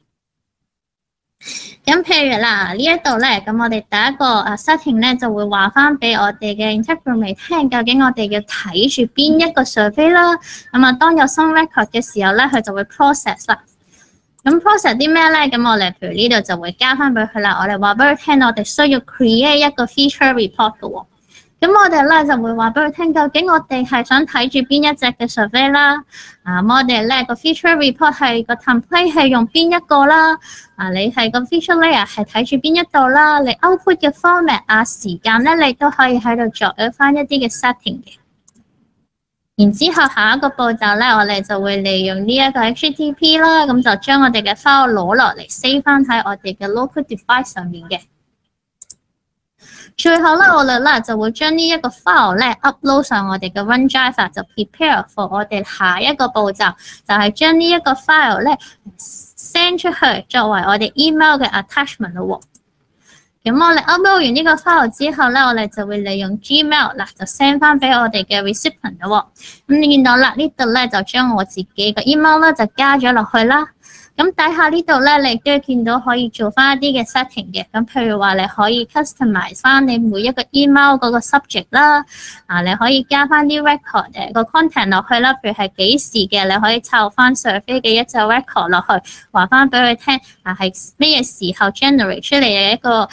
咁譬如啦，呢一度咧，咁我哋第一個setting 咧就會話翻俾我哋嘅 integrate 聽，究竟我哋要睇住邊一個 survey 啦。咁當有新 record 嘅時候咧，佢就會 process 啦。咁 process 啲咩咧？咁我哋譬如呢度就會加翻俾佢啦。我哋話俾佢聽，我哋需要 create 一個 feature report 嘅喎。咁我哋咧就會話俾佢聽，究竟我哋係想睇住邊一隻嘅 survey 啦。我哋咧個 feature report 係個 template 係用邊一個啦。你係個 feature layer 係睇住邊一度啦。你 output 嘅 format時間咧，你都可以喺度作咗翻一啲嘅 setting 嘅。然之後下一個步驟咧，我哋就會利用呢一個 HTTP 啦，咁就將我哋嘅 file 攞落嚟 save 翻喺我哋嘅 local device 上面嘅。最後咧，我哋咧就會將呢一個 file 咧 upload 上我哋嘅 OneDrive， 就 prepare for 我哋下一個步驟，就係將呢一個 file 咧 send 出去作為我哋 email 嘅 attachment 咯喎。咁我哋 upload 完呢個 file 之後咧，我哋就會利用 Gmail 就 send 翻俾我哋嘅 recipient 咯喎。咁你見到啦，呢度咧就將我自己嘅 email 咧就加咗落去啦。咁底下呢度咧，你亦都見到可以做翻一啲嘅 setting 嘅。咁譬如話，你可以 customize 翻你每一個 email 嗰個 subject 啦。你可以加翻啲 record 個 content 落去啦。譬如係幾時嘅，你可以湊翻 survey 嘅一隻 record 落去，話翻俾佢聽係咩時候 generate 出嚟嘅一個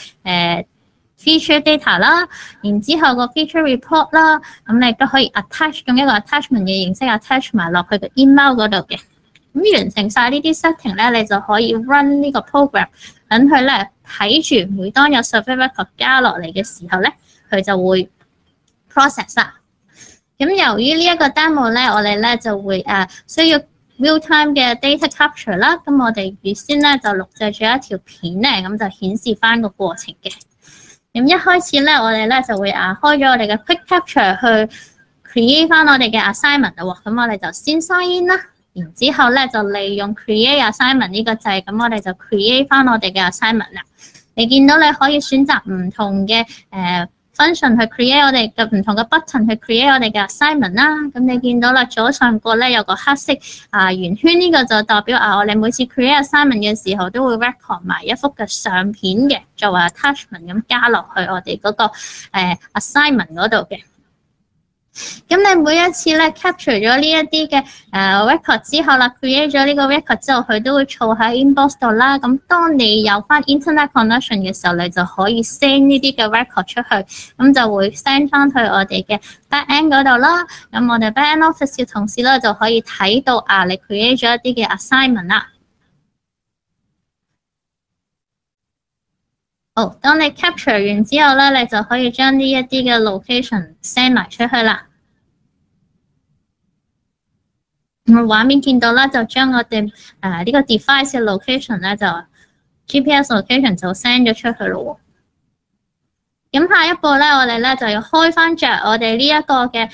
feature data 啦。然之後個 feature report 啦，咁你都可以 attach 用一個 attachment 嘅形式 attach 埋落去個 email 嗰度嘅。咁完成晒呢啲 setting 咧，你就可以 run 呢個 program， 等佢咧睇住每當有 survey record 加落嚟嘅時候咧，佢就會 process 啦。咁由於呢一個 demo 咧，我哋咧就會需要 real time 嘅 data capture 啦。咁我哋預先咧就錄製咗一條片咧，咁就顯示翻個過程嘅。咁一開始咧，我哋咧就會開咗我哋嘅 QuickCapture 去 create 翻我哋嘅 assignment 啦喎。咁我哋就先 sign in 啦。然之後咧，就利用 create assignment 呢個掣，咁我哋就 create 翻我哋嘅 assignment 啦。你見到你可以選擇唔同嘅function 去 create 我哋嘅唔同嘅 button 去 create 我哋嘅 assignment 啦。咁你見到啦，左上角咧有個黑色圓圈，呢個就代表我哋每次 create assignment 嘅時候都會 record 埋一幅嘅相片嘅，作為 attachment 咁加落去我哋嗰個assignment 嗰度嘅。咁你每一次咧 capture 咗呢一啲嘅record 之後啦 ，create 咗呢個 record 之後，佢都會儲喺 inbox 度啦。咁當你有翻 internet connection 嘅時候，你就可以 send 呢啲嘅 record 出去，咁就會 send 翻去我哋嘅 back end 嗰度啦。咁我哋 back end office 嘅同事咧就可以睇到你 create 咗一啲嘅 assignment 啦。 好，當你 capture 完之後咧，你就可以將呢一啲嘅 location send 埋出去啦。畫面見到啦，就將我哋呢個 device 嘅 location 咧，就 GPS location 就 send 咗出去咯喎。咁下一步咧，我哋咧就要開翻着我哋呢一個嘅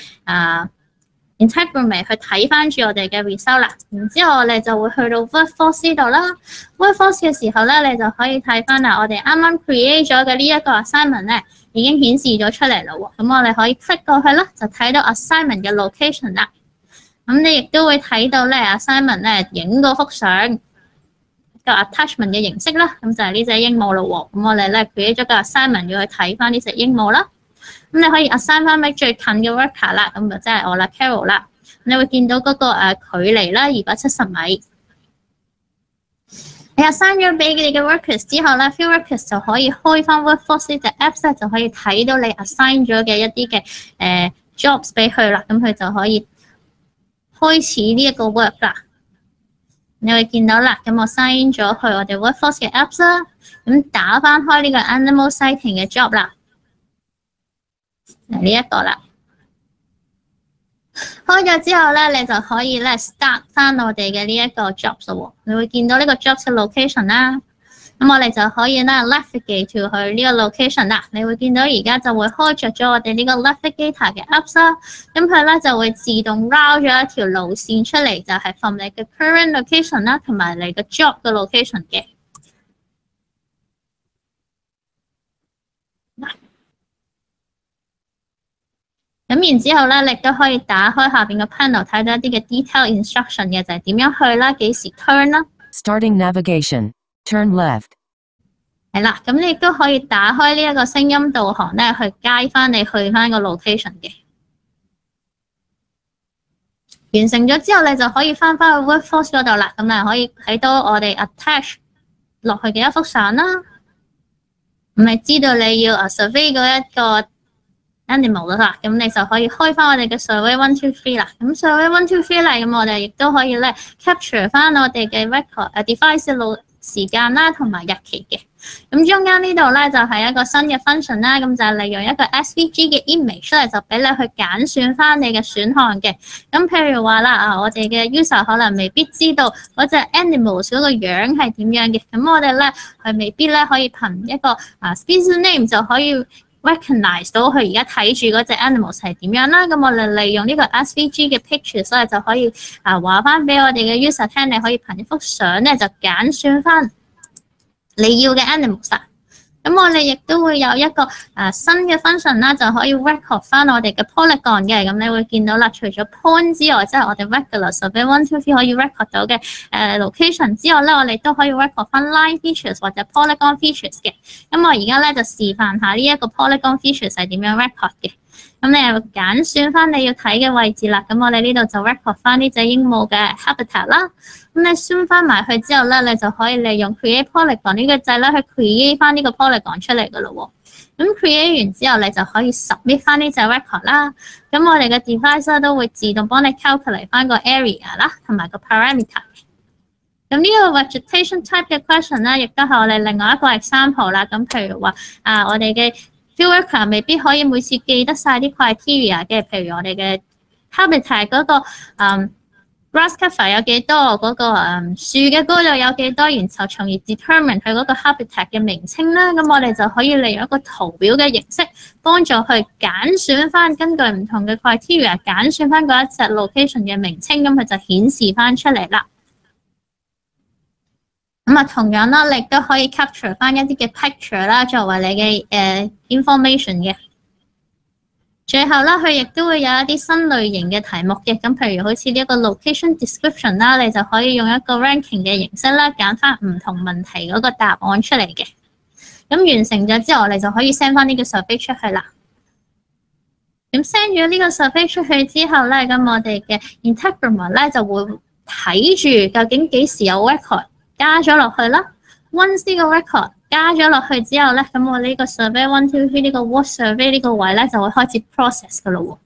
integrity 去睇翻住我哋嘅 result 啦。然之後我哋就會去到 workforce 度啦。workforce 嘅時候咧，你就可以睇翻啦，我哋啱啱 create 咗嘅呢一個 assignment 咧，已經顯示咗出嚟啦喎。咁我哋可以 click 過去啦，就睇到 assignment 嘅 location 啦。咁你亦都會睇到咧 assignment 咧影嗰幅相個 attachment 嘅形式啦。咁就係呢隻鸚鵡咯喎。咁我哋咧 create 咗個 assignment 要去睇翻呢隻鸚鵡啦。咁你可以 assign 翻俾最近嘅 worker 啦，咁就即係我啦 Carol 啦。你會見到嗰個距離啦270米。你 assign 咗俾你嘅 workers 之後咧 ，field workers 就可以開翻 workforce 呢隻 apps 咧，就可以睇到你 assign 咗嘅一啲嘅jobs 俾佢啦。咁佢就可以開始呢一個 work 啦。你會見到啦，咁我 sign 咗去我哋 workforce 嘅 apps 啦，咁打翻開呢個 animal sighting 嘅 job 啦。呢一個啦，開咗之後咧，你就可以咧 start 翻我哋嘅呢一個 jobs 咯。你會見到呢個 jobs 嘅 location 啦，咁我哋就可以咧 navigate to 去呢個 location 啦。你會見到而家就會開着咗我哋呢個 navigator 嘅 apps 啦，咁佢咧就會自動 route 咗一條路線出嚟，就係 from 你嘅 current location 啦，同埋你嘅 job 嘅 location 嘅。咁然之後咧，你都可以打開下邊個 panel 睇到一啲嘅 detail instruction 嘅，就係點樣去啦，幾時 turn 啦。 Starting navigation, turn left。 係啦，咁你亦都可以打開呢一個聲音導航咧，去街翻你去翻個 location 嘅。完成咗之後，你就可以翻返去 workforce 嗰度啦。咁你可以睇到我哋 attach 落去嘅一幅相啦。咁你知道你要survey 嗰一個animal 啦，咁你就可以開翻我哋嘅 Survey123 啦。咁 Survey123 嚟，咁我哋亦都可以咧 capture 翻我哋嘅 record device 路時間啦，同埋日期嘅。咁中間呢度咧就係一個新嘅 function 啦，咁就係利用一個 SVG 嘅 image 出嚟，就俾你去揀選翻你嘅選項嘅。咁譬如話啦，我哋嘅 user 可能未必知道嗰隻 animals 嗰個樣係點樣嘅，咁我哋咧係未必咧可以憑一個species name 就可以recognize 到佢而家睇住嗰隻 animals 係點樣啦，咁我哋利用呢個 SVG 嘅 picture， 所以就可以話翻俾我哋嘅 user 聽，你可以憑一幅相咧就揀選翻你要嘅 animals 啊。咁我哋亦都會有一個新嘅 function 啦，就可以 record 翻我哋嘅 polygon 嘅。咁你會見到啦，除咗 point 之外，即係我哋 regular Survey123 可以 record 到嘅location 之外咧，我哋都可以 record 翻 line features 或者 polygon features 嘅。咁我而家咧就示範下呢一個 polygon features 係點樣 record 嘅。咁你又揀選翻你要睇嘅位置啦。咁我哋呢度就 record 翻呢隻鸚鵡嘅 habitat 啦。咁你 zoom 翻埋去之後咧，你就可以利用 create polygon 呢個掣咧去 create 翻呢個 polygon 出嚟噶咯喎。咁 create 完之後，你就可以 submit 翻呢隻 record 啦。咁我哋嘅 device 都會自動幫你 calculate 翻個 area 啦，同埋個 parameter。咁呢個 vegetation type 嘅 question 咧，亦都係我哋另外一個 example 啦。咁譬如話我哋嘅field worker 未必可以每次記得晒啲 criteria 嘅，譬如我哋嘅 habitat 嗰個grass cover 有幾多，嗰個樹嘅高度有幾多，然後從而 determine 佢嗰個 habitat 嘅名稱啦。咁我哋就可以利用一個圖表嘅形式，幫助去揀選翻根據唔同嘅 criteria 揀選翻嗰一隻 location 嘅名稱，咁佢就顯示翻出嚟啦。咁同樣啦，你都可以 capture 翻一啲嘅 picture 啦，作為你嘅information 嘅。最後啦，佢亦都會有一啲新類型嘅題目嘅。咁譬如好似呢一個 location description 啦，你就可以用一個 ranking 嘅形式啦，揀翻唔同問題嗰個答案出嚟嘅。咁完成咗之後，我哋就可以 send 翻呢個 survey 出去啦。咁 send 咗呢個 survey 出去之後咧，咁我哋嘅 integrator 咧就會睇住究竟幾時有 record 加咗落去啦。Once 呢個 record 加咗落去之後咧，咁我呢個 Survey123 呢個 What Survey 呢個位咧就會開始 process 噶咯喎。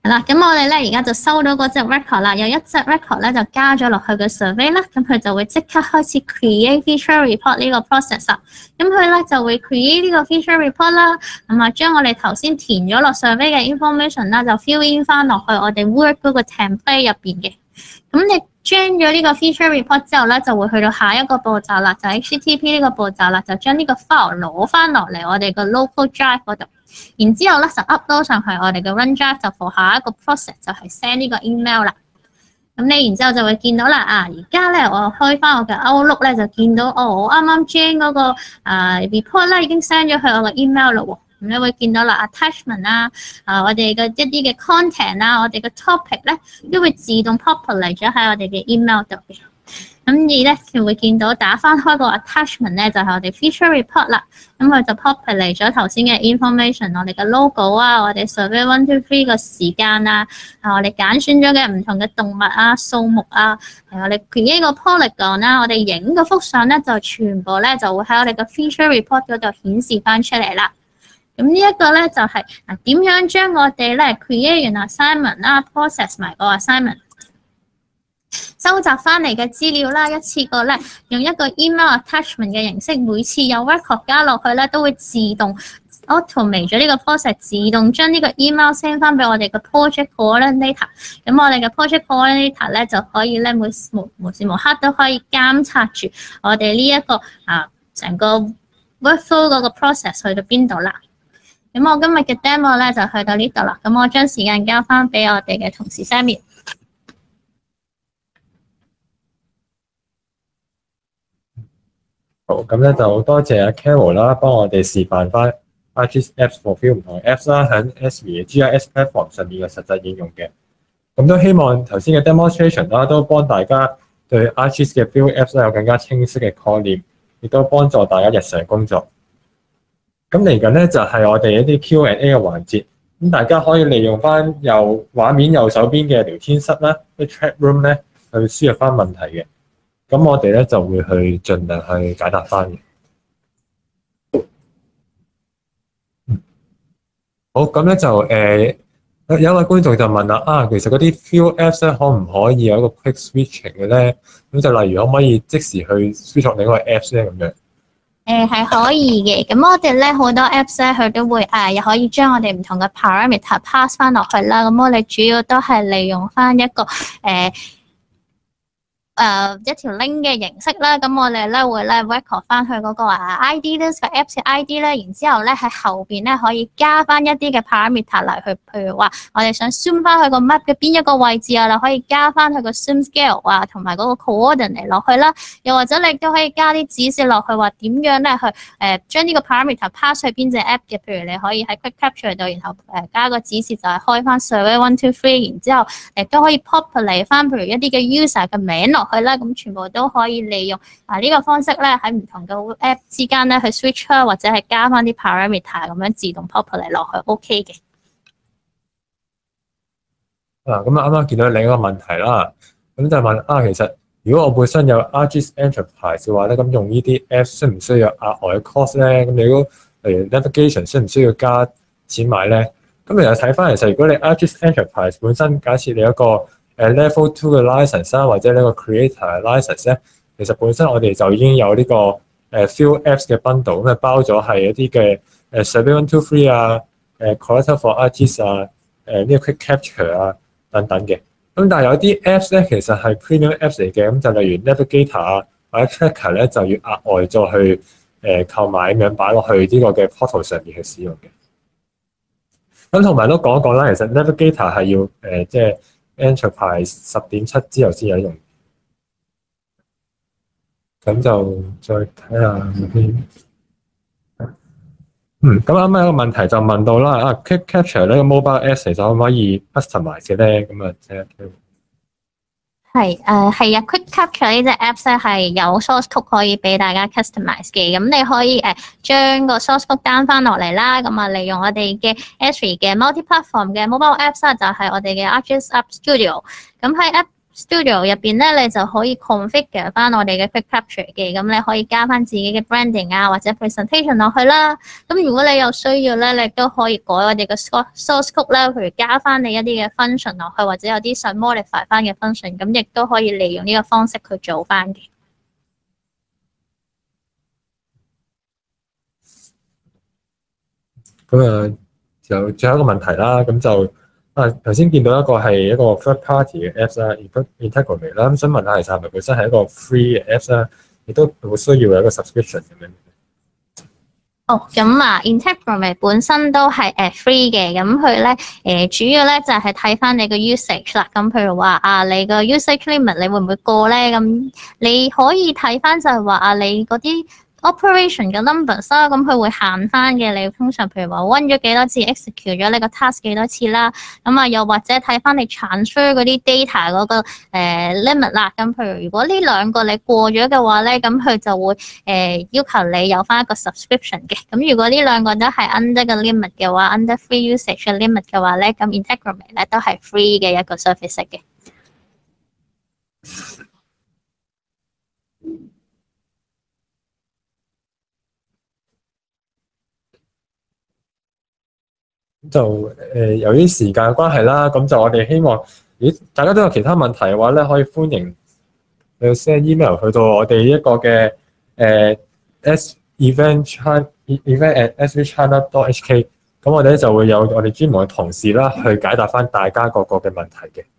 係啦，咁我哋咧而家就收到嗰隻 record 啦，有一隻 record 咧就加咗落去個 survey 啦，咁佢就會即刻開始 create feature report 呢個 process 啦。咁佢咧就會 create 呢個 feature report 啦，咁啊將我哋頭先填咗落 survey 嘅 information 啦，就 fill in 翻落去我哋 Word 嗰個 template 入邊嘅。咁你將咗呢個 feature report 之後咧，就會去到下一個步驟啦，就係 HTTP 呢個步驟啦，就將呢個 file 攞翻落嚟我哋個 local drive 嗰度。然之後咧就 upload 上去我哋嘅 Run Drive， 就 for 下一個 process 就係 send 呢個 email 啦。咁你然之後就會見到啦，而家咧我開翻我嘅 Outlook 咧就見到我啱啱將嗰個report 咧已經 send 咗去我嘅 email 啦喎。咁你會見到啦 attachment 啦，我哋嘅一啲嘅 content 啦，我哋嘅 topic 咧都會自動 populate 咗喺我哋嘅 email 度嘅。咁而咧，就會見到打翻開個 attachment 咧，就係我哋 feature report 啦。咁佢就 populate 咗頭先嘅 information， 我哋嘅 logo 啊，我哋 Survey123個時間啊，我哋揀選咗嘅唔同嘅動物啊、數目啊，我哋 create 個 polygon 啦，我哋影個幅相咧，就全部咧就會喺我哋嘅 feature report 嗰度顯示翻出嚟啦。咁呢一個咧就係點樣將我哋咧 create 完 assignment 啦 ，process 埋個 assignment。收集翻嚟嘅資料啦，一次過咧用一個 email attachment 嘅形式，每次有 record 加落去咧，都會自動 automate 咗呢個 process， 自動將呢個 email send 翻俾我哋嘅 project coordinator。咁我哋嘅 project coordinator 咧就可以咧無時無刻都可以監察住我哋呢一個成個 workflow 嗰個 process 去到邊度啦。咁我今日嘅 demo 咧就去到呢度啦。咁我將時間交翻俾我哋嘅同事 Sammy。 好，咁咧就多謝阿 Carol 啦，幫我哋示範翻 ArcGIS Apps for 唔同嘅 Apps 啦，喺 Esri 嘅 GIS platform 上面嘅實際應用嘅。咁都希望頭先嘅 demonstration 啦，都幫大家對 ArcGIS 嘅 Field Apps 有更加清晰嘅概念，亦都幫助大家日常工作。咁嚟緊咧就係我哋一啲 Q&A 嘅環節，咁大家可以利用翻畫面右手邊嘅聊天室啦，啲 chat room 咧去輸入翻問題嘅。咁我哋咧就會去盡量去解答翻嘅。好，咁咧就有一位觀眾就問啦，其實嗰啲 Field Apps 咧可唔可以有一個 quick switching 嘅咧？咁就例如可唔可以即時去 switch 另一個 Apps 咧咁樣？ 係可以嘅。咁我哋咧好多 Apps 咧，佢都會又可以將我哋唔同嘅 parameter pass 翻落去啦。咁我哋主要都係利用翻一個一條 link 嘅形式啦，咁我哋咧會咧 record 翻去嗰個ID 咧個 Apps 嘅 ID 咧，然之後咧喺後邊咧可以加翻一啲嘅 parameter 嚟去，譬如話我哋想 zoom 翻去個 map 嘅邊一個位置啊，就可以加翻去個 zoom scale 啊，同埋嗰個 coordinate 落去啦。又或者你都可以加啲指示落去，話點樣咧去將呢個 parameter pass 去邊隻 app 嘅，譬如你可以喺 QuickCapture 度，然後加個指示就係開翻 Survey123，然之後亦都可以 populate 翻譬如一啲嘅 user 嘅名落去啦，咁全部都可以利用呢個方式咧喺唔同嘅 app 之間咧去 switch 啦，或者係加翻啲 parameter 咁樣自動 populate 落去 OK 嘅。 咁啱啱見到另一個問題啦，咁就問其實如果我本身有 ArcGIS Enterprise 嘅話咧，咁用呢啲 app 需唔需要額外嘅 cost 咧？咁如果例如 navigation 需唔需要加錢買咧？咁其實睇翻其實如果你 ArcGIS Enterprise 本身假設你有一個level 2嘅 license 或者呢個 creator license 咧，其實本身我哋就已經有呢個Field Apps 嘅 bundle， 咁包咗係一啲嘅Survey123 啊、Collector for ArcGIS 啊、呢個 QuickCapture 啊等等嘅。咁但係有啲 Apps 咧其實係 premium Apps 嚟嘅，咁就例如 Navigator 啊或者 Tracker 咧就要額外再去購買咁樣擺落去呢個嘅 portal 上面去使用嘅。咁同埋都講一講啦，其實 Navigator 係要即係Enterprise 10.7之後先有用，咁就再睇下先。咁啱啱有個問題就問到啦，QuickCapture 呢個 mobile apps 其實可唔可以 customize 嘅咧？咁啊，即係係QuickCapture 呢隻 apps 咧係有 source code 可以俾大家 customize 嘅，咁你可以將個 source code down 翻落嚟啦，咁利用我哋嘅 Esri 嘅 multi-platform 嘅 mobile apps 就係我哋嘅ArcGIS App Studio，咁喺 App Studio 入邊咧，你就可以 configure 翻我哋嘅 QuickCapture 嘅，咁你可以加翻自己嘅 branding 啊或者 presentation 落去啦。咁如果你有需要咧，你都可以改我哋嘅 source code 啦，譬如加翻你一啲嘅 function 落去，或者有啲想 modify 翻嘅 function， 咁亦都可以利用呢個方式去做翻嘅。 咁就最後一個問題啦，咁就頭先見到一個 third party 嘅 apps 啦 ，integrate 啦，咁想問下其實係咪本身係一個 free 嘅 apps 啦，亦都會需要有一個 subscription 咁樣？ 咁integrate 本身都係free 嘅，咁佢咧主要咧就係睇翻你個 usage 啦。咁譬如話你個 usage limit 你會唔會過咧？咁你可以睇翻就係話你嗰啲operation 嘅 numbers 啦，咁佢會限翻嘅。你通常譬如話 run 咗幾多次 ，execute 咗呢個 task 幾多次啦。咁又或者睇翻你 transfer 嗰啲 data 嗰個limit 啦。咁譬如如果呢兩個你過咗嘅話咧，咁佢就會要求你有翻一個 subscription 嘅。咁如果呢兩個都係 under 個 limit 嘅話，under free usage 嘅 limit 嘅話咧，咁 integrate 咧都係 free 嘅一個 service 嘅。 就由於時間嘅關係啦，咁就我哋希望，大家都有其他問題嘅話咧，可以歡迎你 send email 去到我哋一個嘅event@svchina.hk， 咁我哋咧就會有我哋專門嘅同事啦，去解答翻大家各個嘅問題嘅。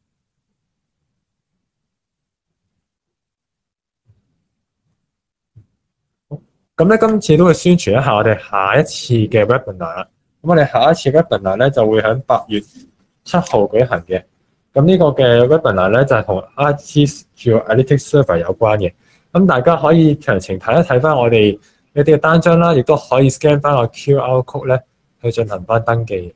咁咧，今次都會宣傳一下我哋下一次嘅 webinar 啦。咁我哋下一次 webinar 咧就會喺8月7號舉行嘅。咁呢個嘅 webinar 咧就係同 ArcGIS Analytics Server 有關嘅。咁大家可以詳情睇一睇翻我哋一啲嘅單張啦，亦都可以 scan 翻個 QR code 咧去進行翻登記。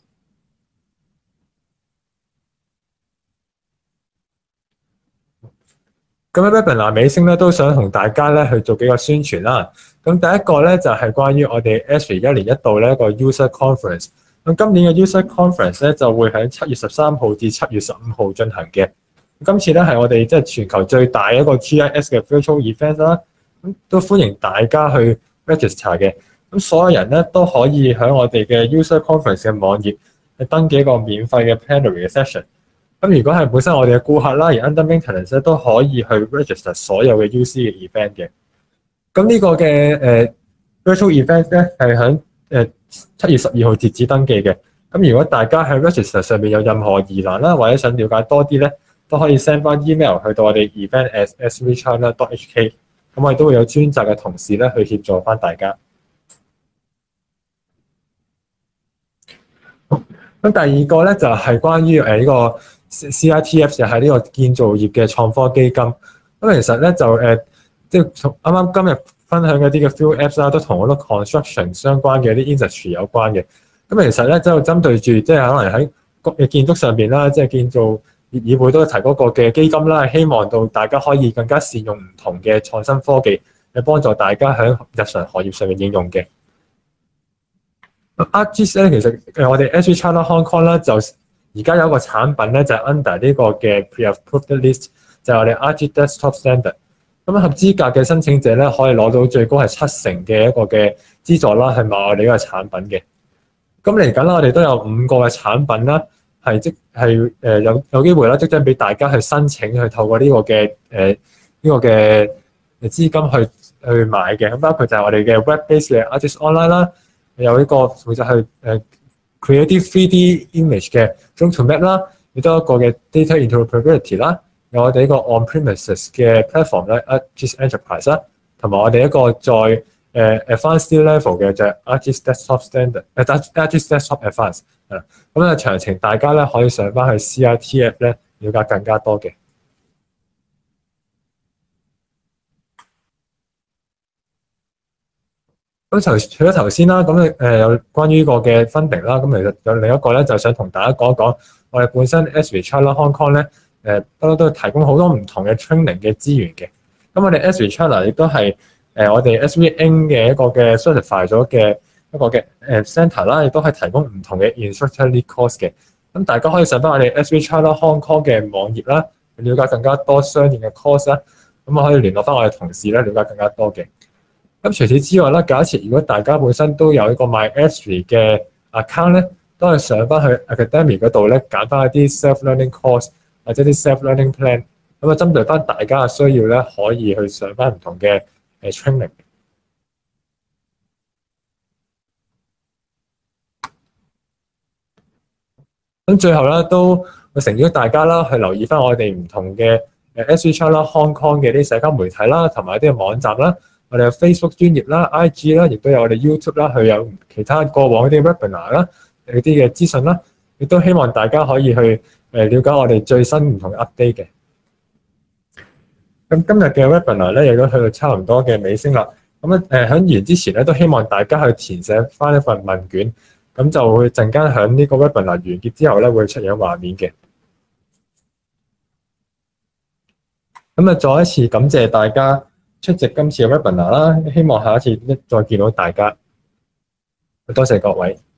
咁喺 webinar 尾聲咧，都想同大家咧去做幾個宣傳啦。咁第一個咧就係關於我哋 Esri 1年1度咧一個 user conference。咁今年嘅 user conference 咧就會喺7月13號至7月15號進行嘅。今次咧係我哋即係全球最大一個 GIS 嘅 virtual event 啦。咁都歡迎大家去 register 嘅。咁所有人咧都可以喺我哋嘅 user conference 嘅網頁去登記一個免費嘅 plenary 嘅 session。咁如果係本身我哋嘅顧客啦，而 under maintenance 咧都可以去 register 所有嘅 UC 嘅 event 嘅。咁呢個嘅virtual event 咧係喺7月12號截止登記嘅。咁如果大家喺 register 上面有任何疑難啦，或者想了解多啲咧，都可以 send 翻 email 去到我哋 event@svchina.hk。咁我哋都會有專責嘅同事咧去協助翻大家。咁第二個咧就係關於呢個 CITF 就係呢個建造業嘅創科基金。咁其實咧就即係啱啱今日分享嗰啲嘅 field apps 啦，都同好多 construction 相關嘅啲 industry 有關嘅。咁其實咧就針對住即係可能喺建築上邊啦，即係建造業議會都提嗰個嘅基金啦，希望到大家可以更加善用唔同嘅創新科技，去幫助大家喺日常行業上面應用嘅。ArcGIS 咧其實我哋 Esri China Hong Kong 咧就而家有一個產品咧就係 under 呢個嘅 pre-approved list， 就係我哋 ArcGIS Desktop Standard。咁合資格嘅申請者咧可以攞到最高係7成嘅一個嘅資助啦，去買我哋呢個產品嘅。咁嚟緊啦，我哋都有5個嘅產品啦，係有機會啦，即將俾大家去申請，去透過呢個嘅資金去買嘅。咁包括就係我哋嘅 web-based 嘅 ArcGIS Online 啦，有呢個負責去create 啲 3D image 嘅 Zoom to Map 啦，亦都有一個嘅 data interoperability 啦，有我哋一個 on-premises 嘅 platform 咧 ArcGIS Enterprise 啦，同埋我哋一個再advanced level 嘅就係 ArcGIS Desktop Standard ArcGIS Desktop Advanced 係啦。咁啊詳情大家咧可以上翻去 CITF 咧了解更加多嘅。咁除咗頭先啦，咁有關於呢個嘅 funding 啦，咁其實有另一個咧，就想同大家講一講，我哋本身 Esri China Hong Kong 咧，不嬲都提供好多唔同嘅 training 嘅資源嘅。咁我哋 Esri China 亦都係我哋 Esri Inc 嘅一個嘅 certify 咗嘅一個嘅center 啦，亦都係提供唔同嘅 instructor lead course 嘅。咁大家可以上翻我哋 Esri China Hong Kong 嘅網頁啦， 了解更加多相應嘅 course 啦，咁可以聯絡翻我哋同事咧，了解更加多嘅。咁除此之外咧，假設如果大家本身都有一個 Esri 嘅 account 咧，都係上翻去 Academy 嗰度咧，揀翻一啲 self-learning course 或者啲 self-learning plan，咁啊針對翻大家嘅需要咧，可以去上翻唔同嘅training。咁最後咧都會誠邀大家啦，去留意翻我哋唔同嘅Esri China Hong Kong 嘅啲社交媒體啦，同埋啲網站啦，我哋有 Facebook 專頁啦、IG 啦，亦都有我哋 YouTube 啦，佢有其他過往啲 webinar 啦、嗰啲嘅資訊啦，亦都希望大家可以去了解我哋最新唔同嘅 update 嘅。咁今日嘅 webinar 咧亦都去到差唔多嘅尾聲啦。咁喺完之前咧，都希望大家去填寫翻一份問卷。咁就會陣間喺呢個 webinar 完結之後咧，會出現畫面嘅。咁啊，再一次感謝大家出席今次嘅 webinar 啦，希望下一次再見到大家。多謝各位。